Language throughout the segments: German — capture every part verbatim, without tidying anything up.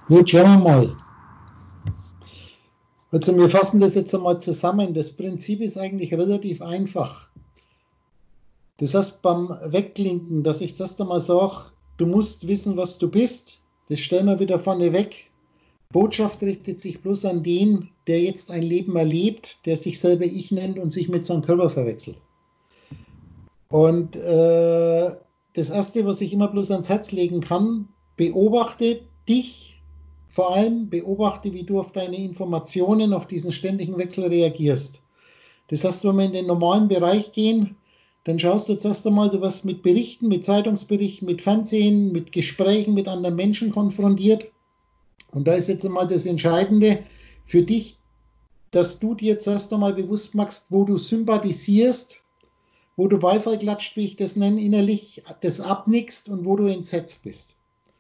Gut, schauen wir mal. Also wir fassen das jetzt einmal zusammen. Das Prinzip ist eigentlich relativ einfach. Das heißt, beim Wegklinken, dass ich zuerst einmal sage, du musst wissen, was du bist, das stellen wir wieder vorne weg. Botschaft richtet sich bloß an den, der jetzt ein Leben erlebt, der sich selber Ich nennt und sich mit seinem Körper verwechselt. Und äh, das Erste, was ich immer bloß ans Herz legen kann, beobachte dich, vor allem beobachte, wie du auf deine Informationen, auf diesen ständigen Wechsel reagierst. Das heißt, wenn wir in den normalen Bereich gehen, dann schaust du zuerst einmal, du wirst mit Berichten, mit Zeitungsberichten, mit Fernsehen, mit Gesprächen mit anderen Menschen konfrontiert. Und da ist jetzt einmal das Entscheidende für dich, dass du dir zuerst einmal bewusst machst, wo du sympathisierst, wo du Beifall klatscht, wie ich das nenne, innerlich das abnickst und wo du entsetzt bist.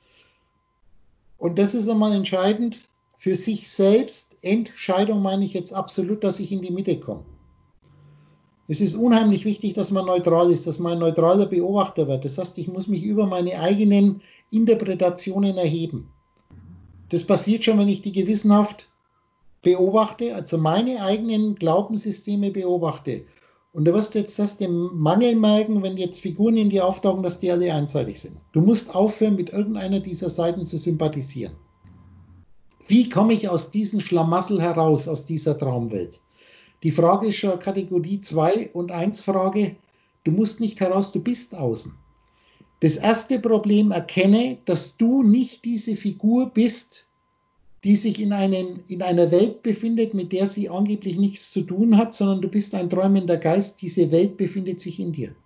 Und das ist einmal entscheidend für sich selbst. Entscheidung meine ich jetzt absolut, dass ich in die Mitte komme. Es ist unheimlich wichtig, dass man neutral ist, dass man ein neutraler Beobachter wird. Das heißt, ich muss mich über meine eigenen Interpretationen erheben. Das passiert schon, wenn ich die gewissenhaft beobachte, also meine eigenen Glaubenssysteme beobachte. Und da wirst du jetzt das den Mangel merken, wenn jetzt Figuren in dir auftauchen, dass die alle einseitig sind. Du musst aufhören, mit irgendeiner dieser Seiten zu sympathisieren. Wie komme ich aus diesem Schlamassel heraus, aus dieser Traumwelt? Die Frage ist schon Kategorie zwei und eins Frage. Du musst nicht heraus, du bist außen. Das erste Problem, erkenne, dass du nicht diese Figur bist, die sich in, einen, in einer Welt befindet, mit der sie angeblich nichts zu tun hat, sondern du bist ein träumender Geist, diese Welt befindet sich in dir.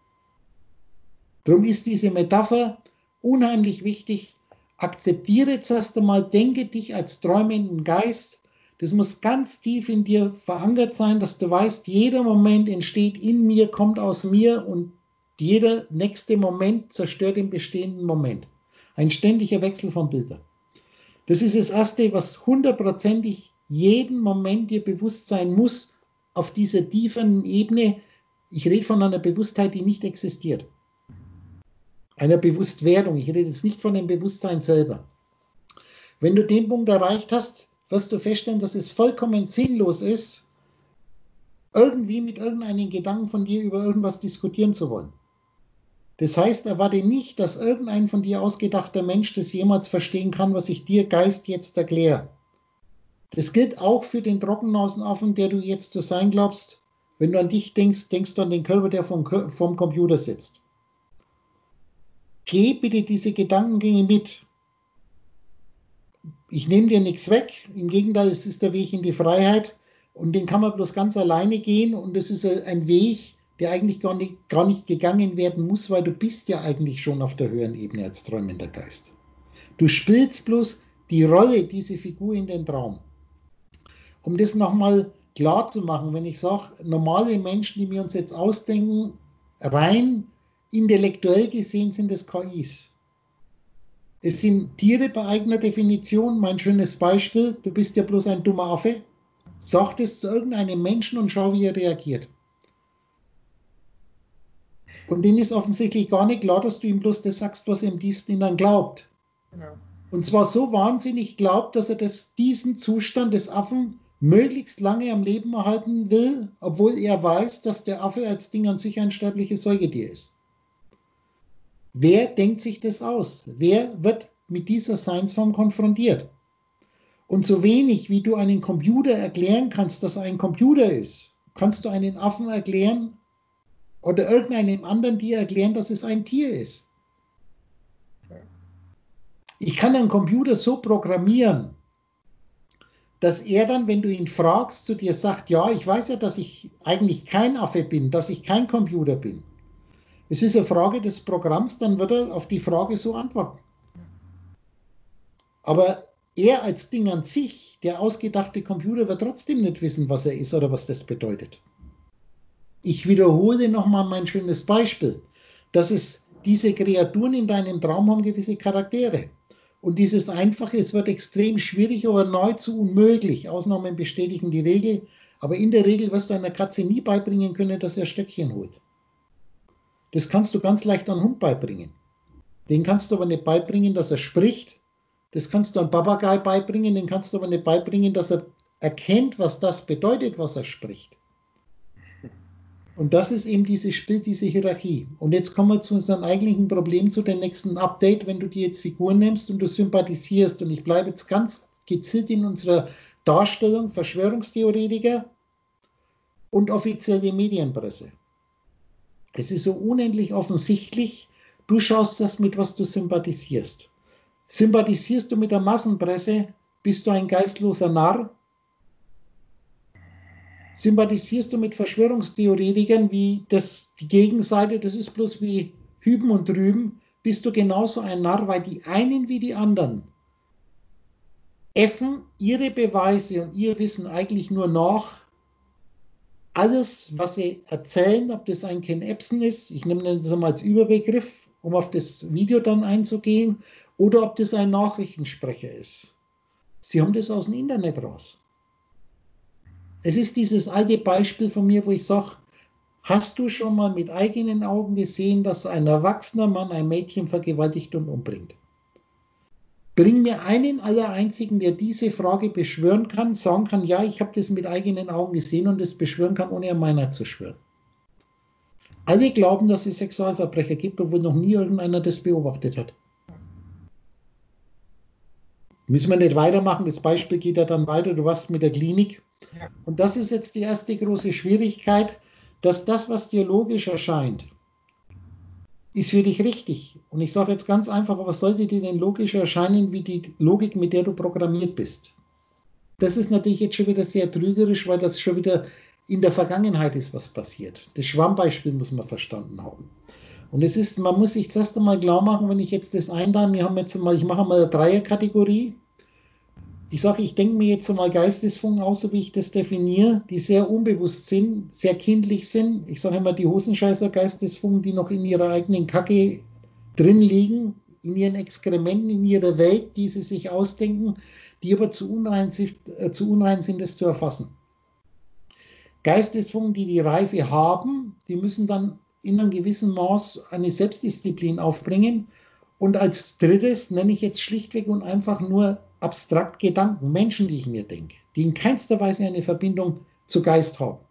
Darum ist diese Metapher unheimlich wichtig. Akzeptiere zuerst einmal, denke dich als träumenden Geist. Das muss ganz tief in dir verankert sein, dass du weißt, jeder Moment entsteht in mir, kommt aus mir und jeder nächste Moment zerstört den bestehenden Moment. Ein ständiger Wechsel von Bildern. Das ist das Erste, was hundertprozentig jeden Moment dir bewusst sein muss, auf dieser tiefen Ebene. Ich rede von einer Bewusstheit, die nicht existiert. Einer Bewusstwerdung. Ich rede jetzt nicht von dem Bewusstsein selber. Wenn du den Punkt erreicht hast, wirst du feststellen, dass es vollkommen sinnlos ist, irgendwie mit irgendeinem Gedanken von dir über irgendwas diskutieren zu wollen. Das heißt, erwarte nicht, dass irgendein von dir ausgedachter Mensch das jemals verstehen kann, was ich dir Geist jetzt erkläre. Das gilt auch für den Trockennasenaffen, der du jetzt zu sein glaubst. Wenn du an dich denkst, denkst du an den Körper, der vom, vom Computer sitzt. Geh bitte diese Gedankengänge mit. Ich nehme dir nichts weg. Im Gegenteil, es ist der Weg in die Freiheit. Und den kann man bloß ganz alleine gehen. Und das ist ein Weg, der eigentlich gar nicht, gar nicht gegangen werden muss, weil du bist ja eigentlich schon auf der höheren Ebene als träumender Geist. Du spielst bloß die Rolle, diese Figur in den Traum. Um das nochmal klar zu machen, wenn ich sage, normale Menschen, die wir uns jetzt ausdenken, rein intellektuell gesehen sind es K Is. Es sind Tiere bei eigener Definition. Mein schönes Beispiel, du bist ja bloß ein dummer Affe. Sag das zu irgendeinem Menschen und schau, wie er reagiert. Und denen ist offensichtlich gar nicht klar, dass du ihm bloß das sagst, was er im tiefsten Innern glaubt. Genau. Und zwar so wahnsinnig glaubt, dass er das, diesen Zustand des Affen möglichst lange am Leben erhalten will, obwohl er weiß, dass der Affe als Ding an sich ein sterbliches Säugetier ist. Wer denkt sich das aus? Wer wird mit dieser Seinsform konfrontiert? Und so wenig, wie du einen Computer erklären kannst, dass er ein Computer ist, kannst du einen Affen erklären oder irgendeinem anderen Tier erklären, dass es ein Tier ist. Ich kann einen Computer so programmieren, dass er dann, wenn du ihn fragst, zu dir sagt, ja, ich weiß ja, dass ich eigentlich kein Affe bin, dass ich kein Computer bin. Es ist eine Frage des Programms, dann wird er auf die Frage so antworten. Aber er als Ding an sich, der ausgedachte Computer, wird trotzdem nicht wissen, was er ist oder was das bedeutet. Ich wiederhole nochmal mein schönes Beispiel, dass es diese Kreaturen in deinem Traum haben gewisse Charaktere. Und dieses Einfache, es wird extrem schwierig oder nahezu unmöglich. Ausnahmen bestätigen die Regel. Aber in der Regel wirst du einer Katze nie beibringen können, dass er Stöckchen holt. Das kannst du ganz leicht einem Hund beibringen. Den kannst du aber nicht beibringen, dass er spricht Das kannst du einem Papagei beibringen, den kannst du aber nicht beibringen, dass er erkennt, was das bedeutet, was er spricht. Und das ist eben dieses Spiel, diese Hierarchie. Und jetzt kommen wir zu unserem eigentlichen Problem, zu dem nächsten Update, wenn du dir jetzt Figuren nimmst und du sympathisierst. Und ich bleibe jetzt ganz gezielt in unserer Darstellung, Verschwörungstheoretiker und offizielle Medienpresse. Es ist so unendlich offensichtlich, du schaust das, mit was du sympathisierst. Sympathisierst du mit der Massenpresse, bist du ein geistloser Narr. Sympathisierst du mit Verschwörungstheoretikern wie das, die Gegenseite, das ist bloß wie Hüben und Drüben, bist du genauso ein Narr, weil die einen wie die anderen äffen ihre Beweise und ihr Wissen eigentlich nur nach. Alles, was sie erzählen, ob das ein Ken Epson ist, ich nehme das mal als Überbegriff, um auf das Video dann einzugehen, oder ob das ein Nachrichtensprecher ist. Sie haben das aus dem Internet raus. Es ist dieses alte Beispiel von mir, wo ich sage, hast du schon mal mit eigenen Augen gesehen, dass ein erwachsener Mann ein Mädchen vergewaltigt und umbringt? Bring mir einen aller einzigen, der diese Frage beschwören kann, sagen kann, ja, ich habe das mit eigenen Augen gesehen und das beschwören kann, ohne an meiner zu schwören. Alle glauben, dass es Sexualverbrecher gibt, obwohl noch nie irgendeiner das beobachtet hat. Müssen wir nicht weitermachen, das Beispiel geht ja dann weiter, du warst mit der Klinik. Und das ist jetzt die erste große Schwierigkeit, dass das, was dir logisch erscheint, ist für dich richtig. Und ich sage jetzt ganz einfach, was sollte dir denn logisch erscheinen, wie die Logik, mit der du programmiert bist? Das ist natürlich jetzt schon wieder sehr trügerisch, weil das schon wieder in der Vergangenheit ist, was passiert. Das Schwammbeispiel muss man verstanden haben. Und es ist, man muss sich zuerst einmal klar machen, wenn ich jetzt das einlade, wir haben jetzt mal, ich mache mal eine Dreierkategorie. Ich sage, ich denke mir jetzt einmal Geistesfunken aus, so wie ich das definiere, die sehr unbewusst sind, sehr kindlich sind. Ich sage immer die Hosenscheißer Geistesfunken, die noch in ihrer eigenen Kacke drin liegen, in ihren Exkrementen, in ihrer Welt, die sie sich ausdenken, die aber zu unrein sind, äh, zu unrein sind, das zu erfassen. Geistesfunken, die die Reife haben, die müssen dann in einem gewissen Maß eine Selbstdisziplin aufbringen. Und als drittes nenne ich jetzt schlichtweg und einfach nur abstrakt Gedanken, Menschen, die ich mir denke, die in keinster Weise eine Verbindung zu Geist haben.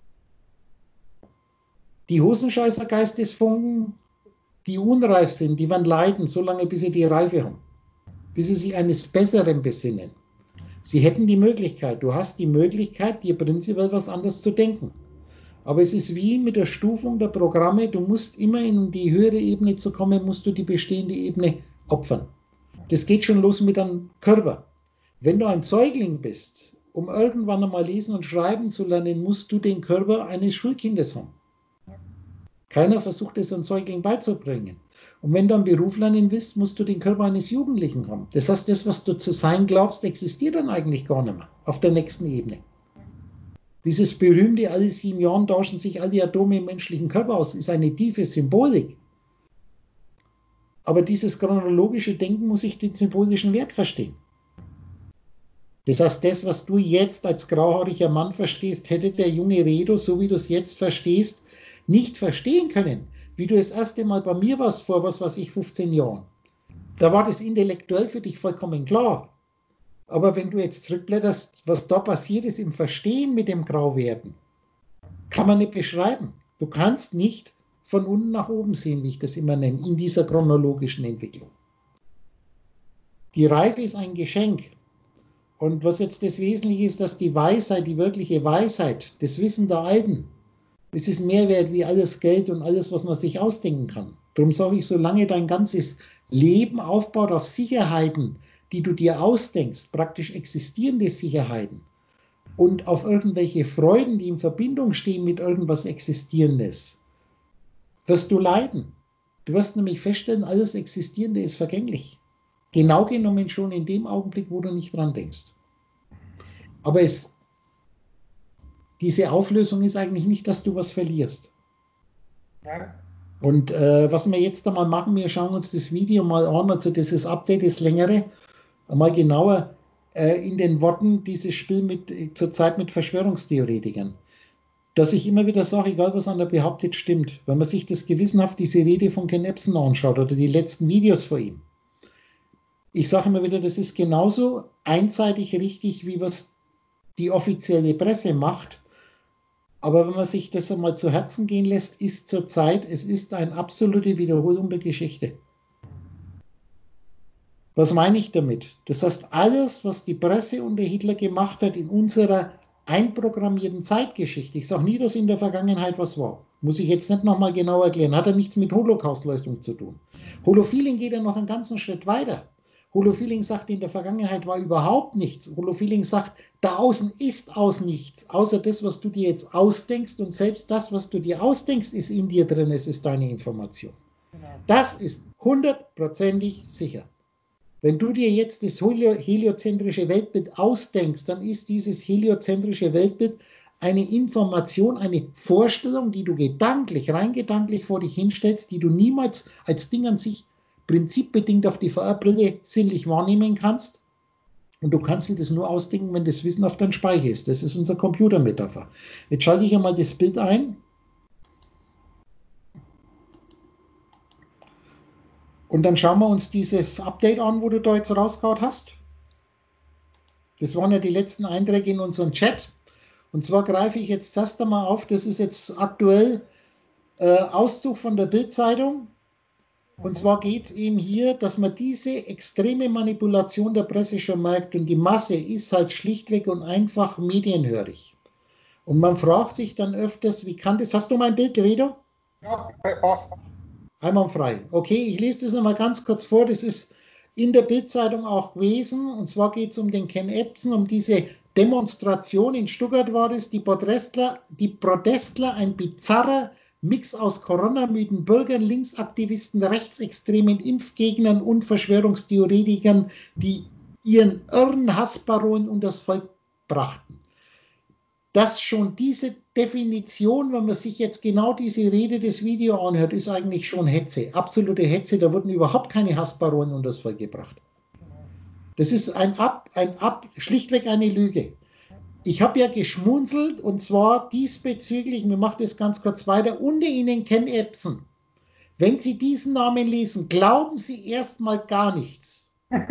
Die Hosenscheißer Geistesfunken, die unreif sind, die werden leiden, solange bis sie die Reife haben, bis sie sich eines Besseren besinnen. Sie hätten die Möglichkeit, du hast die Möglichkeit, dir prinzipiell was anderes zu denken. Aber es ist wie mit der Stufung der Programme, du musst immer in die höhere Ebene zu kommen, musst du die bestehende Ebene opfern. Das geht schon los mit einem Körper. Wenn du ein Säugling bist, um irgendwann einmal lesen und schreiben zu lernen, musst du den Körper eines Schulkindes haben. Keiner versucht es einem Säugling beizubringen. Und wenn du einen Beruf lernen willst, musst du den Körper eines Jugendlichen haben. Das heißt, das, was du zu sein glaubst, existiert dann eigentlich gar nicht mehr auf der nächsten Ebene. Dieses berühmte, alle sieben Jahre tauschen sich alle Atome im menschlichen Körper aus, ist eine tiefe Symbolik. Aber dieses chronologische Denken muss ich den symbolischen Wert verstehen. Das heißt, das, was du jetzt als grauhaariger Mann verstehst, hätte der junge Redo, so wie du es jetzt verstehst, nicht verstehen können. Wie du das erste Mal bei mir warst, vor was weiß ich, fünfzehn Jahren. Da war das intellektuell für dich vollkommen klar. Aber wenn du jetzt zurückblätterst, was da passiert ist im Verstehen mit dem Grauwerden, kann man nicht beschreiben. Du kannst nicht von unten nach oben sehen, wie ich das immer nenne, in dieser chronologischen Entwicklung. Die Reife ist ein Geschenk. Und was jetzt das Wesentliche ist, dass die Weisheit, die wirkliche Weisheit, das Wissen der Alten, das ist mehr wert wie alles Geld und alles, was man sich ausdenken kann. Darum sage ich, solange dein ganzes Leben aufbaut auf Sicherheiten, die du dir ausdenkst, praktisch existierende Sicherheiten, und auf irgendwelche Freuden, die in Verbindung stehen mit irgendwas Existierendes, wirst du leiden. Du wirst nämlich feststellen, alles Existierende ist vergänglich. Genau genommen schon in dem Augenblick, wo du nicht dran denkst. Aber es, diese Auflösung ist eigentlich nicht, dass du was verlierst. Ja. Und äh, was wir jetzt einmal machen, wir schauen uns das Video mal an, also dieses Update, das längere, einmal genauer äh, in den Worten dieses Spiel mit, zurzeit mit Verschwörungstheoretikern. Dass ich immer wieder sage, egal was einer behauptet, stimmt. Wenn man sich das gewissenhaft diese Rede von Ken Epson anschaut oder die letzten Videos von ihm, Ich sage immer wieder, das ist genauso einseitig richtig, wie was die offizielle Presse macht. Aber wenn man sich das einmal zu Herzen gehen lässt, ist zurzeit, es ist eine absolute Wiederholung der Geschichte. Was meine ich damit? Das heißt, alles, was die Presse unter Hitler gemacht hat in unserer einprogrammierten Zeitgeschichte, ich sage nie, dass in der Vergangenheit was war, muss ich jetzt nicht nochmal genau erklären, hat ja nichts mit Holocaustleistung zu tun. Holofeeling geht ja noch einen ganzen Schritt weiter. Holofeeling sagt, in der Vergangenheit war überhaupt nichts. Holofeeling sagt, da außen ist aus nichts, außer das, was du dir jetzt ausdenkst, und selbst das, was du dir ausdenkst, ist in dir drin, es ist deine Information. Das ist hundertprozentig sicher. Wenn du dir jetzt das heliozentrische Weltbild ausdenkst, dann ist dieses heliozentrische Weltbild eine Information, eine Vorstellung, die du gedanklich, rein gedanklich vor dich hinstellst, die du niemals als Ding an sich prinzipbedingt auf die V R-Brille sinnlich wahrnehmen kannst. Und du kannst dir das nur ausdenken, wenn das Wissen auf deinem Speicher ist. Das ist unsere Computermetapher. Jetzt schalte ich einmal das Bild ein. Und dann schauen wir uns dieses Update an, wo du da jetzt rausgehauen hast. Das waren ja die letzten Einträge in unserem Chat. Und zwar greife ich jetzt das da mal auf. Das ist jetzt aktuell äh, Auszug von der Bild-Zeitung. Und zwar geht es eben hier, dass man diese extreme Manipulation der Presse schon merkt. Und die Masse ist halt schlichtweg und einfach medienhörig. Und man fragt sich dann öfters, wie kann das... Hast du mein Bild, Redo? Ja, passt. Einwandfrei. Okay, ich lese das nochmal ganz kurz vor. Das ist in der Bild-Zeitung auch gewesen. Und zwar geht es um den Ken Jebsen, um diese Demonstration in Stuttgart war das. Die Protestler, die Protestler, ein bizarrer Mix aus Corona-müden Bürgern, Linksaktivisten, Rechtsextremen, Impfgegnern und Verschwörungstheoretikern, die ihren irren Hassparolen und das Volk brachten. Dass schon diese Definition, wenn man sich jetzt genau diese Rede, das Video anhört, ist eigentlich schon Hetze, absolute Hetze. Da wurden überhaupt keine Hassparolen unter das Volk gebracht. Das ist ein Ab, ein Ab, schlichtweg eine Lüge. Ich habe ja geschmunzelt, und zwar diesbezüglich, mir macht das ganz kurz weiter, unter Ihnen Ken Jebsen. Wenn Sie diesen Namen lesen, glauben Sie erstmal gar nichts.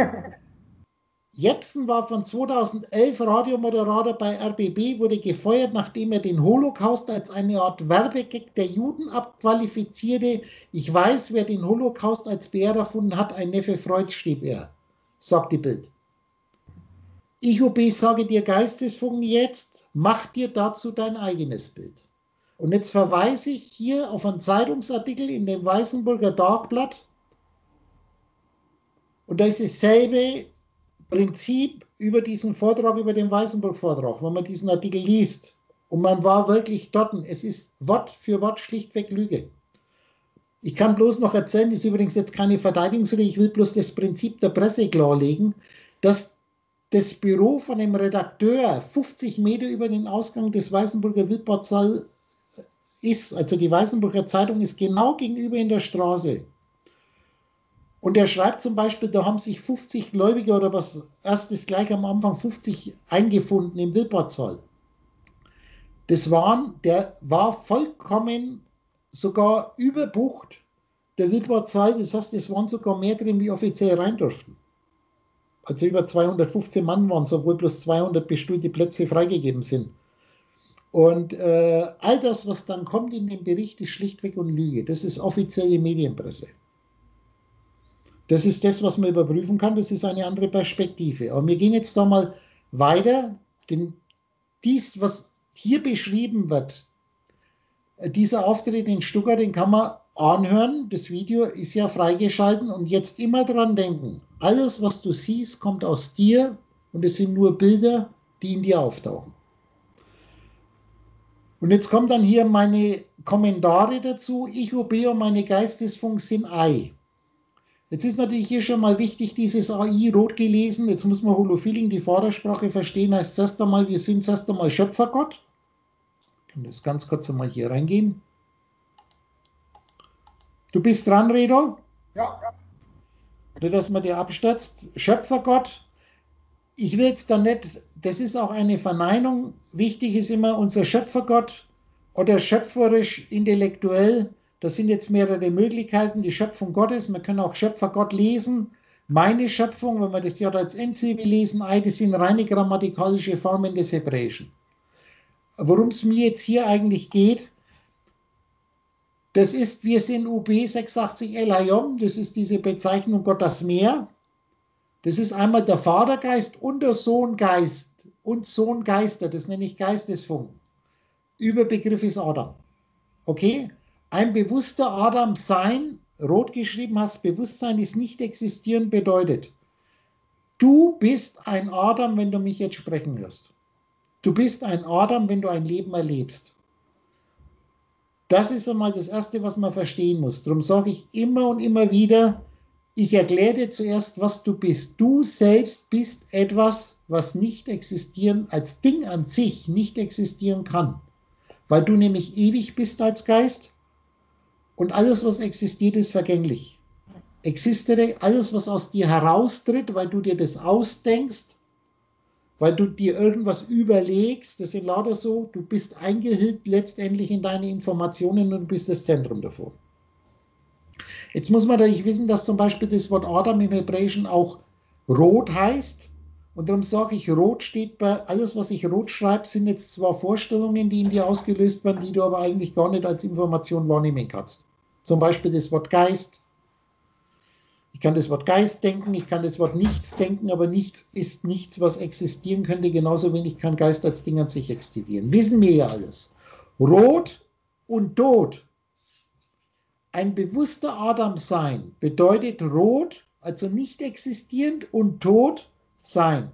Jebsen war von zweitausendelf Radiomoderator bei R B B, wurde gefeuert, nachdem er den Holocaust als eine Art Werbegag der Juden abqualifizierte. Ich weiß, wer den Holocaust als Bär erfunden hat, ein Neffe Freuds, schrieb er, sagt die Bild. Ich O B sage dir, Geistesfunken, jetzt, mach dir dazu dein eigenes Bild. Und jetzt verweise ich hier auf einen Zeitungsartikel in dem Weißenburger Tagblatt. Und da ist dasselbe Prinzip über diesen Vortrag, über den Weißenburg-Vortrag, wenn man diesen Artikel liest. Und man war wirklich dort. Es ist Wort für Wort schlichtweg Lüge. Ich kann bloß noch erzählen, das ist übrigens jetzt keine Verteidigungsrede, ich will bloß das Prinzip der Presse klarlegen, dass das Büro von dem Redakteur fünfzig Meter über den Ausgang des Weißenburger Wildbadsaal ist. Also die Weißenburger Zeitung ist genau gegenüber in der Straße. Und er schreibt zum Beispiel, da haben sich fünfzig Gläubige oder was, erst ist gleich am Anfang fünfzig eingefunden im Wildbadsaal. Das waren, der war vollkommen sogar überbucht, der Wildbadsaal, das heißt, es waren sogar mehr drin, wie offiziell rein durften. Also über zweihundertfünfzehn Mann waren es, obwohl bloß zweihundert bestuhlte Plätze freigegeben sind. Und äh, all das, was dann kommt in dem Bericht, ist schlichtweg und Lüge. Das ist offizielle Medienpresse. Das ist das, was man überprüfen kann. Das ist eine andere Perspektive. Aber wir gehen jetzt da mal weiter. Denn dies, was hier beschrieben wird, dieser Auftritt in Stuttgart, den kann man anhören. Das Video ist ja freigeschalten. Und jetzt immer dran denken, alles, was du siehst, kommt aus dir. Und es sind nur Bilder, die in dir auftauchen. Und jetzt kommen dann hier meine Kommentare dazu. Ich O B und meine Geistesfunken sind Ei. Jetzt ist natürlich hier schon mal wichtig, dieses A I rot gelesen. Jetzt muss man Holofeeling, die Vordersprache verstehen, heißt erst einmal, wir sind erst einmal Schöpfergott. Ich kann das ganz kurz einmal hier reingehen. Du bist dran, Redo? Ja. Oder dass man dir abstürzt. Schöpfergott. Ich will jetzt da nicht, das ist auch eine Verneinung. Wichtig ist immer unser Schöpfergott oder schöpferisch, intellektuell. Das sind jetzt mehrere Möglichkeiten, die Schöpfung Gottes. Man kann auch Schöpfergott lesen. Meine Schöpfung, wenn wir das J als Endsilbe lesen, ei, das sind reine grammatikalische Formen des Hebräischen. Worum es mir jetzt hier eigentlich geht, das ist, wir sind U B sechsundachtzig El Hayom, das ist diese Bezeichnung Gott das Meer. Das ist einmal der Vatergeist und der Sohngeist und Sohngeister, das nenne ich Geistesfunken. Überbegriff ist Adam. Okay? Ein bewusster Adam sein, rot geschrieben hast, Bewusstsein ist nicht existieren, bedeutet, du bist ein Adam, wenn du mich jetzt sprechen hörst. Du bist ein Adam, wenn du ein Leben erlebst. Das ist einmal das Erste, was man verstehen muss. Darum sage ich immer und immer wieder, ich erkläre dir zuerst, was du bist. Du selbst bist etwas, was nicht existieren, als Ding an sich nicht existieren kann. Weil du nämlich ewig bist als Geist und alles, was existiert, ist vergänglich. Existiere alles, was aus dir heraustritt, weil du dir das ausdenkst, weil du dir irgendwas überlegst, das ist lauter so, du bist eingehüllt letztendlich in deine Informationen und du bist das Zentrum davon. Jetzt muss man natürlich wissen, dass zum Beispiel das Wort Adam im Hebräischen auch rot heißt. Und darum sage ich, rot steht bei, alles was ich rot schreibe, sind jetzt zwar Vorstellungen, die in dir ausgelöst werden, die du aber eigentlich gar nicht als Information wahrnehmen kannst. Zum Beispiel das Wort Geist. Ich kann das Wort Geist denken, ich kann das Wort Nichts denken, aber nichts ist nichts, was existieren könnte, genauso wenig kann Geist als Ding an sich existieren. Wissen wir ja alles. Rot und Tod. Ein bewusster Adam sein bedeutet rot, also nicht existierend, und tot sein.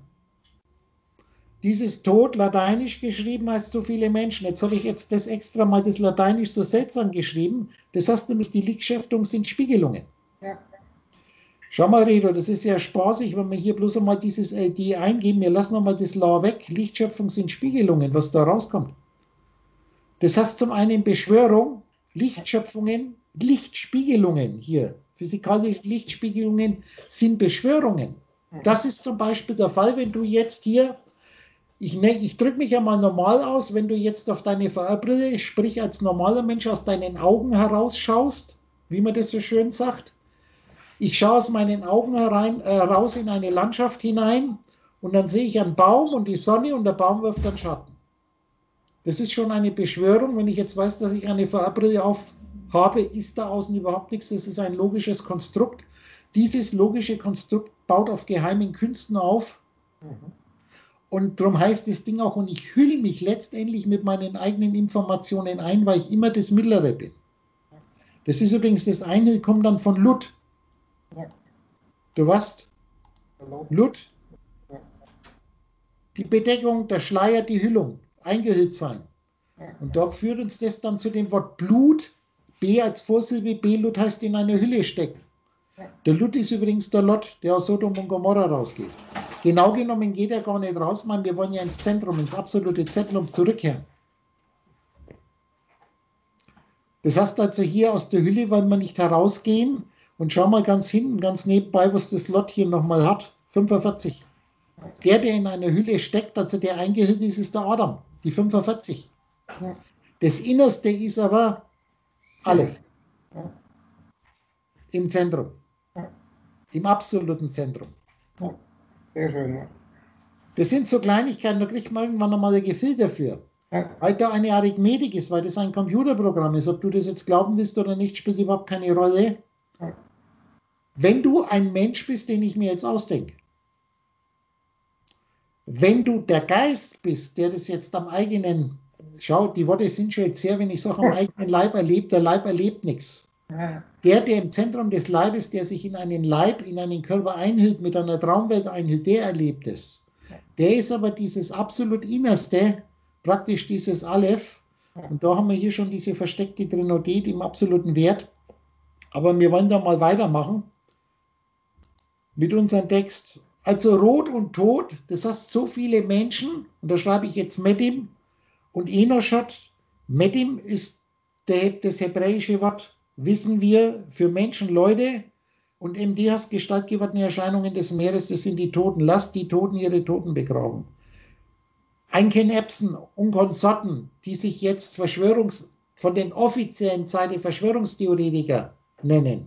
Dieses Tod, lateinisch geschrieben, heißt so viele Menschen. Jetzt habe ich jetzt das extra mal das lateinisch so seltsam geschrieben. Das heißt nämlich, die Lichtschöpfung sind Spiegelungen. Ja. Schau mal, Redo, das ist ja spaßig, wenn wir hier bloß einmal dieses L D eingeben. Wir lassen nochmal das La weg. Lichtschöpfung sind Spiegelungen, was da rauskommt. Das heißt zum einen Beschwörung, Lichtschöpfungen, Lichtspiegelungen hier. Physikalische Lichtspiegelungen sind Beschwörungen. Das ist zum Beispiel der Fall, wenn du jetzt hier, ich, ne, ich drücke mich ja mal normal aus, wenn du jetzt auf deine V R-Brille, sprich als normaler Mensch aus deinen Augen herausschaust, wie man das so schön sagt. Ich schaue aus meinen Augen herein, äh, raus in eine Landschaft hinein und dann sehe ich einen Baum und die Sonne und der Baum wirft dann Schatten. Das ist schon eine Beschwörung, wenn ich jetzt weiß, dass ich eine V R-Brille auf habe, ist da außen überhaupt nichts. Das ist ein logisches Konstrukt. Dieses logische Konstrukt baut auf geheimen Künsten auf. Mhm. Und darum heißt das Ding auch, und ich hülle mich letztendlich mit meinen eigenen Informationen ein, weil ich immer das Mittlere bin. Das ist übrigens das eine, kommt dann von Lut. Ja. Du weißt? Lut? Ja. Die Bedeckung, der Schleier, die Hüllung, eingehüllt sein. Ja. Und da führt uns das dann zu dem Wort Blut. B als Vorsilbe, B-Lut heißt in eine Hülle stecken. Ja. Der Lut ist übrigens der Lot, der aus Sodom und Gomorra rausgeht. Genau genommen geht er gar nicht raus, man, wir wollen ja ins Zentrum, ins absolute Zentrum zurückkehren. Das heißt also, hier aus der Hülle wollen wir nicht herausgehen. Und schau mal ganz hinten, ganz nebenbei, was das Lot hier nochmal hat. fünfundvierzig. Der, der in einer Hülle steckt, also der eingehüllt ist, ist der Adam. Die fünfundvierzig. Das Innerste ist aber Aleph. Im Zentrum. Im absoluten Zentrum. Sehr schön, ja. Das sind so Kleinigkeiten, da kriegt man irgendwann nochmal ein Gefühl dafür. Ja. Weil da eine Arithmetik ist, weil das ein Computerprogramm ist. Ob du das jetzt glauben willst oder nicht, spielt überhaupt keine Rolle. Ja. Wenn du ein Mensch bist, den ich mir jetzt ausdenke, wenn du der Geist bist, der das jetzt am eigenen, schau, die Worte sind schon jetzt sehr, wenn ich sage, am eigenen Leib erlebt, der Leib erlebt nichts. Ja. Der, der im Zentrum des Leibes, der sich in einen Leib, in einen Körper einhüllt, mit einer Traumwelt einhüllt, der erlebt es. Der ist aber dieses absolut Innerste, praktisch dieses Aleph, und da haben wir hier schon diese versteckte Trinität im absoluten Wert. Aber wir wollen da mal weitermachen mit unserem Text. Also Rot und Tod, das heißt so viele Menschen, und da schreibe ich jetzt Medim und Enoshot. Medim ist der, das hebräische Wort, wissen wir, für Menschen, Leute, und M D heißt gestaltgewordene Erscheinungen des Meeres, das sind die Toten. Lasst die Toten ihre Toten begraben. Einken Epson und Konsorten, die sich jetzt Verschwörungs, von den offiziellen Seite Verschwörungstheoretiker nennen,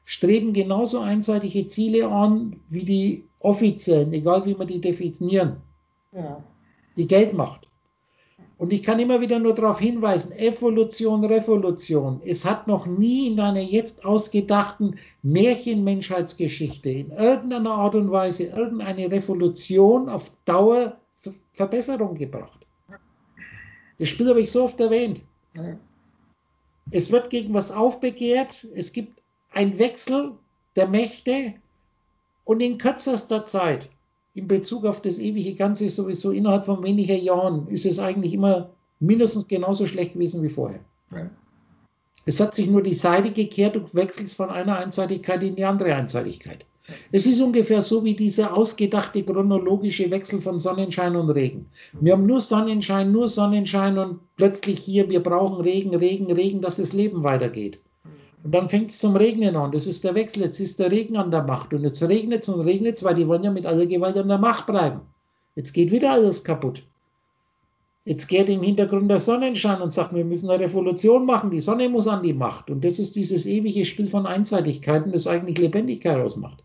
streben genauso einseitige Ziele an wie die offiziellen, egal wie wir die definieren. Ja. Die Geldmacht. Und ich kann immer wieder nur darauf hinweisen, Evolution, Revolution. Es hat noch nie in einer jetzt ausgedachten Märchen-Menschheitsgeschichte in irgendeiner Art und Weise irgendeine Revolution auf Dauer Verbesserung gebracht. Das Spiel habe ich so oft erwähnt. Ja. Es wird gegen was aufbegehrt, es gibt einen Wechsel der Mächte und in kürzester Zeit, in Bezug auf das ewige Ganze sowieso innerhalb von weniger Jahren, ist es eigentlich immer mindestens genauso schlecht gewesen wie vorher. Ja. Es hat sich nur die Seite gekehrt und wechselt von einer Einseitigkeit in die andere Einseitigkeit. Es ist ungefähr so wie dieser ausgedachte chronologische Wechsel von Sonnenschein und Regen. Wir haben nur Sonnenschein, nur Sonnenschein und plötzlich hier, wir brauchen Regen, Regen, Regen, dass das Leben weitergeht. Und dann fängt es zum Regnen an. Das ist der Wechsel. Jetzt ist der Regen an der Macht. Und jetzt regnet es und regnet es, weil die wollen ja mit aller Gewalt an der Macht bleiben. Jetzt geht wieder alles kaputt. Jetzt geht im Hintergrund der Sonnenschein und sagt, wir müssen eine Revolution machen. Die Sonne muss an die Macht. Und das ist dieses ewige Spiel von Einseitigkeiten, das eigentlich Lebendigkeit ausmacht.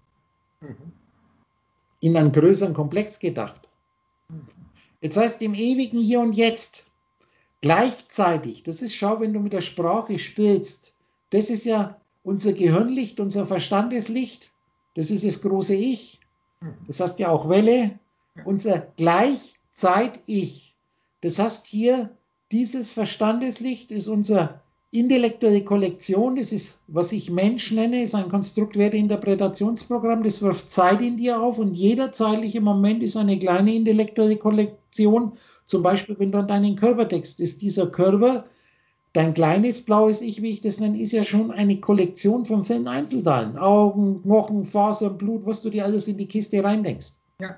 In einen größeren Komplex gedacht. Jetzt heißt im ewigen Hier und Jetzt gleichzeitig, das ist, schau, wenn du mit der Sprache spielst, das ist ja unser Gehirnlicht, unser Verstandeslicht, das ist das große Ich, das heißt ja auch Welle, unser Gleichzeit-Ich. Das heißt hier, dieses Verstandeslicht ist unsere intellektuelle Kollektion, das ist, was ich Mensch nenne, ist ein Konstruktwerte-Interpretationsprogramm, das wirft Zeit in dir auf und jeder zeitliche Moment ist eine kleine intellektuelle Kollektion. Zum Beispiel, wenn du an deinen Körper denkst, ist dieser Körper, dein kleines blaues Ich, wie ich das nenne, ist ja schon eine Kollektion von vielen Einzelteilen. Augen, Knochen, Fasern, Blut, was du dir alles in die Kiste reindenkst. Ja.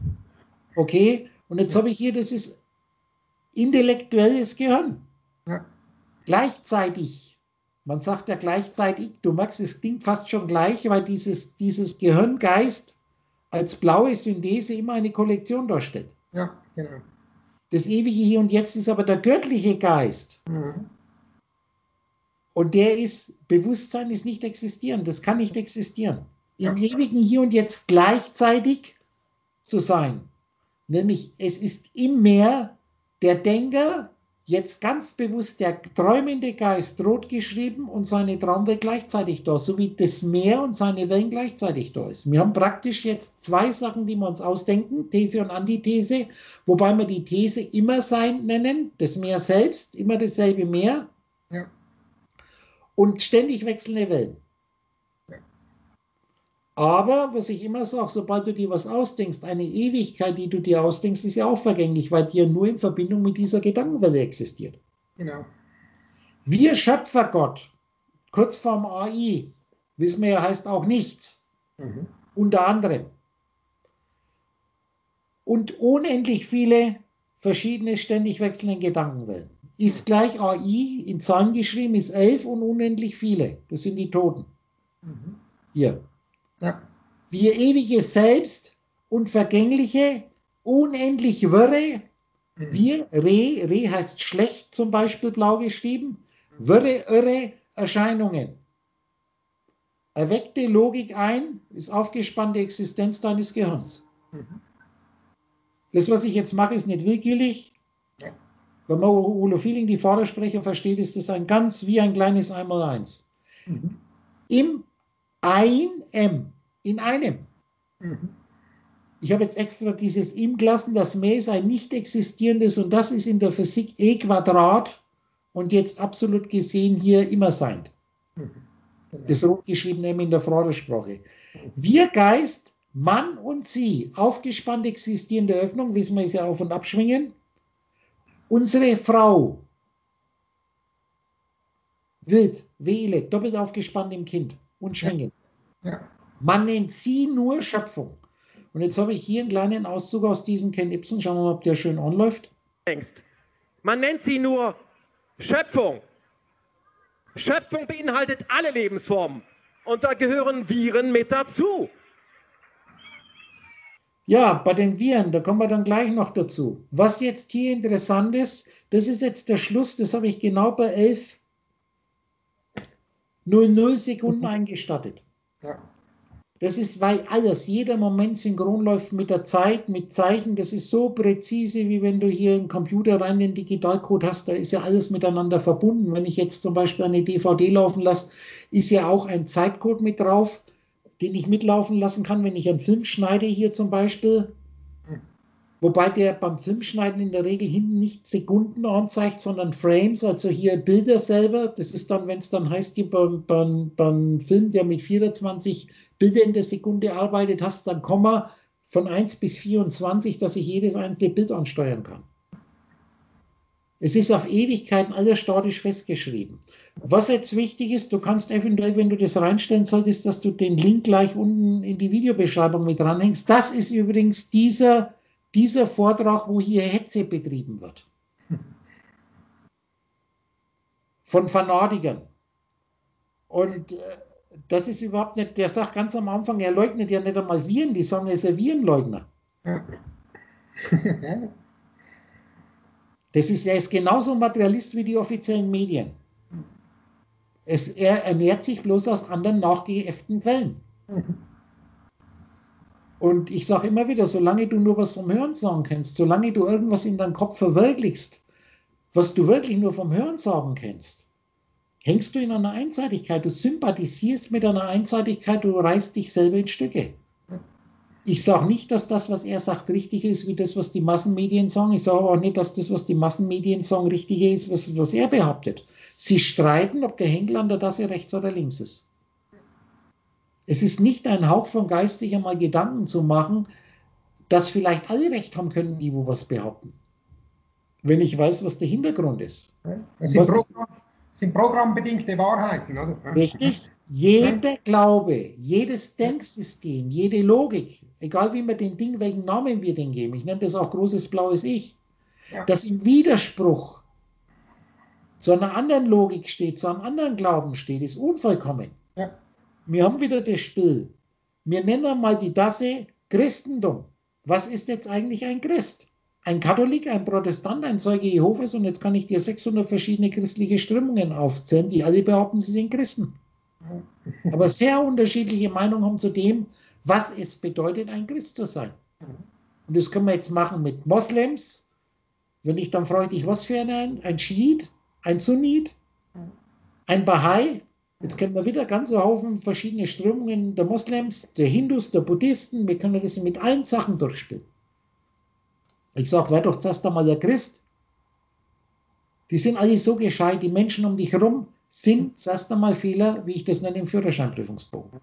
Okay, und jetzt habe ich hier, das ist intellektuelles Gehirn. Ja. Gleichzeitig, man sagt ja gleichzeitig, du merkst, es klingt fast schon gleich, weil dieses, dieses Gehirngeist als blaue Synthese immer eine Kollektion darstellt. Ja, genau. Das ewige Hier und Jetzt ist aber der göttliche Geist. Mhm. Und der ist, Bewusstsein ist nicht existieren, das kann nicht existieren. Im Ja. ewigen Hier und Jetzt gleichzeitig zu sein. Nämlich, es ist im Meer der Denker, jetzt ganz bewusst der träumende Geist rot geschrieben und seine Traumwelt gleichzeitig da, so wie das Meer und seine Wellen gleichzeitig da ist. Wir haben praktisch jetzt zwei Sachen, die wir uns ausdenken, These und Antithese, wobei wir die These immer Sein nennen, das Meer selbst, immer dasselbe Meer Ja. und ständig wechselnde Wellen. Ja. Aber, was ich immer sage, sobald du dir was ausdenkst, eine Ewigkeit, die du dir ausdenkst, ist ja auch vergänglich, weil die ja nur in Verbindung mit dieser Gedankenwelle existiert. Genau. Wir Schöpfergott, Kurzform A I, wissen wir ja, heißt auch nichts, Mhm. unter anderem. Und unendlich viele verschiedene ständig wechselnde Gedankenwellen. Ist gleich A I, in Zahlen geschrieben, ist elf und unendlich viele. Das sind die Toten. Mhm. Hier. Ja. Wir ewige Selbst und vergängliche, unendlich wirre, Mhm. wir, Re, Re heißt schlecht zum Beispiel, blau geschrieben, wirre, irre Erscheinungen. Erweckte Logik ein, ist aufgespannte Existenz deines Gehirns. Mhm. Das, was ich jetzt mache, ist nicht willkürlich. Ja. Wenn man Holophilling, die Vordersprecher, versteht, ist das ein ganz wie ein kleines Einmaleins. Mhm. Im Einem, in einem. Mhm. Ich habe jetzt extra dieses im gelassen, das Mehr ist ein nicht existierendes und das ist in der Physik E Quadrat und jetzt absolut gesehen hier immer sein. Mhm. Genau. Das rot geschriebene M in der Vordersprache. Wir Geist, Mann und Sie, aufgespannt existierende Öffnung, wissen wir, ist ja auf- und abschwingen. Unsere Frau, wild, Wehle, doppelt aufgespannt im Kind und schwingen. Ja. Man nennt sie nur Schöpfung. Und jetzt habe ich hier einen kleinen Auszug aus diesem Ken Ibsen. Schauen wir mal, ob der schön anläuft. Man nennt sie nur Schöpfung. Schöpfung beinhaltet alle Lebensformen. Und da gehören Viren mit dazu. Ja, bei den Viren, da kommen wir dann gleich noch dazu. Was jetzt hier interessant ist, das ist jetzt der Schluss, das habe ich genau bei elf Komma null null Sekunden eingestattet. Ja. Das ist, weil alles, jeder Moment synchron läuft mit der Zeit, mit Zeichen. Das ist so präzise, wie wenn du hier im Computer rein den Digitalcode hast. Da ist ja alles miteinander verbunden. Wenn ich jetzt zum Beispiel eine D V D laufen lasse, ist ja auch ein Zeitcode mit drauf, den ich mitlaufen lassen kann, wenn ich einen Film schneide hier zum Beispiel. Wobei der beim Filmschneiden in der Regel hinten nicht Sekunden anzeigt, sondern Frames, also hier Bilder selber. Das ist dann, wenn es dann heißt, hier beim, beim, beim Film, der mit vierundzwanzig Bilder in der Sekunde arbeitet, hast du dann Komma von eins bis vierundzwanzig, dass ich jedes einzelne Bild ansteuern kann. Es ist auf Ewigkeiten alles statisch festgeschrieben. Was jetzt wichtig ist, du kannst eventuell, wenn du das reinstellen solltest, dass du den Link gleich unten in die Videobeschreibung mit dranhängst. Das ist übrigens dieser Dieser Vortrag, wo hier Hetze betrieben wird. Von Fanatikern. Und äh, das ist überhaupt nicht, der sagt ganz am Anfang, er leugnet ja nicht einmal Viren, die sagen, er ist ein Virenleugner. Ja. Das ist, er ist genauso ein Materialist wie die offiziellen Medien. Es, er ernährt sich bloß aus anderen nachgeäfften Quellen. Und ich sage immer wieder, solange du nur was vom Hören sagen kannst, solange du irgendwas in deinem Kopf verwirklichst, was du wirklich nur vom Hören sagen kennst, hängst du in einer Einseitigkeit, du sympathisierst mit einer Einseitigkeit, du reißt dich selber in Stücke. Ich sage nicht, dass das, was er sagt, richtig ist, wie das, was die Massenmedien sagen. Ich sage aber auch nicht, dass das, was die Massenmedien sagen, richtig ist, was, was er behauptet. Sie streiten, ob der Henkel an der Tasse rechts oder links ist. Es ist nicht ein Hauch von Geist, sich einmal Gedanken zu machen, dass vielleicht alle recht haben können, die wo was behaupten. Wenn ich weiß, was der Hintergrund ist. Es sind, Programm, sind programmbedingte Wahrheiten, oder? Richtig. Jeder Glaube, jedes Denksystem, jede Logik, egal wie wir dem Ding, welchen Namen wir dem geben, ich nenne das auch großes blaues Ich, Ja. das im Widerspruch zu einer anderen Logik steht, zu einem anderen Glauben steht, ist unvollkommen. Ja. Wir haben wieder das Spiel. Wir nennen mal die Tasse Christentum. Was ist jetzt eigentlich ein Christ? Ein Katholik, ein Protestant, ein Zeuge Jehovas, und jetzt kann ich dir sechshundert verschiedene christliche Strömungen aufzählen, die alle behaupten, sie sind Christen. Aber sehr unterschiedliche Meinungen haben zu dem, was es bedeutet, ein Christ zu sein. Und das können wir jetzt machen mit Moslems. Wenn ich dann frage dich, was für ein, ein Schiit, ein Sunnit, ein Bahai. Jetzt kennen wir wieder ganze Haufen verschiedene Strömungen der Moslems, der Hindus, der Buddhisten. Wir können das mit allen Sachen durchspielen. Ich sage, wer doch zuerst einmal der Christ. Die sind alle so gescheit, die Menschen um dich herum sind zuerst einmal Fehler, wie ich das nenne im Führerscheinprüfungsbogen.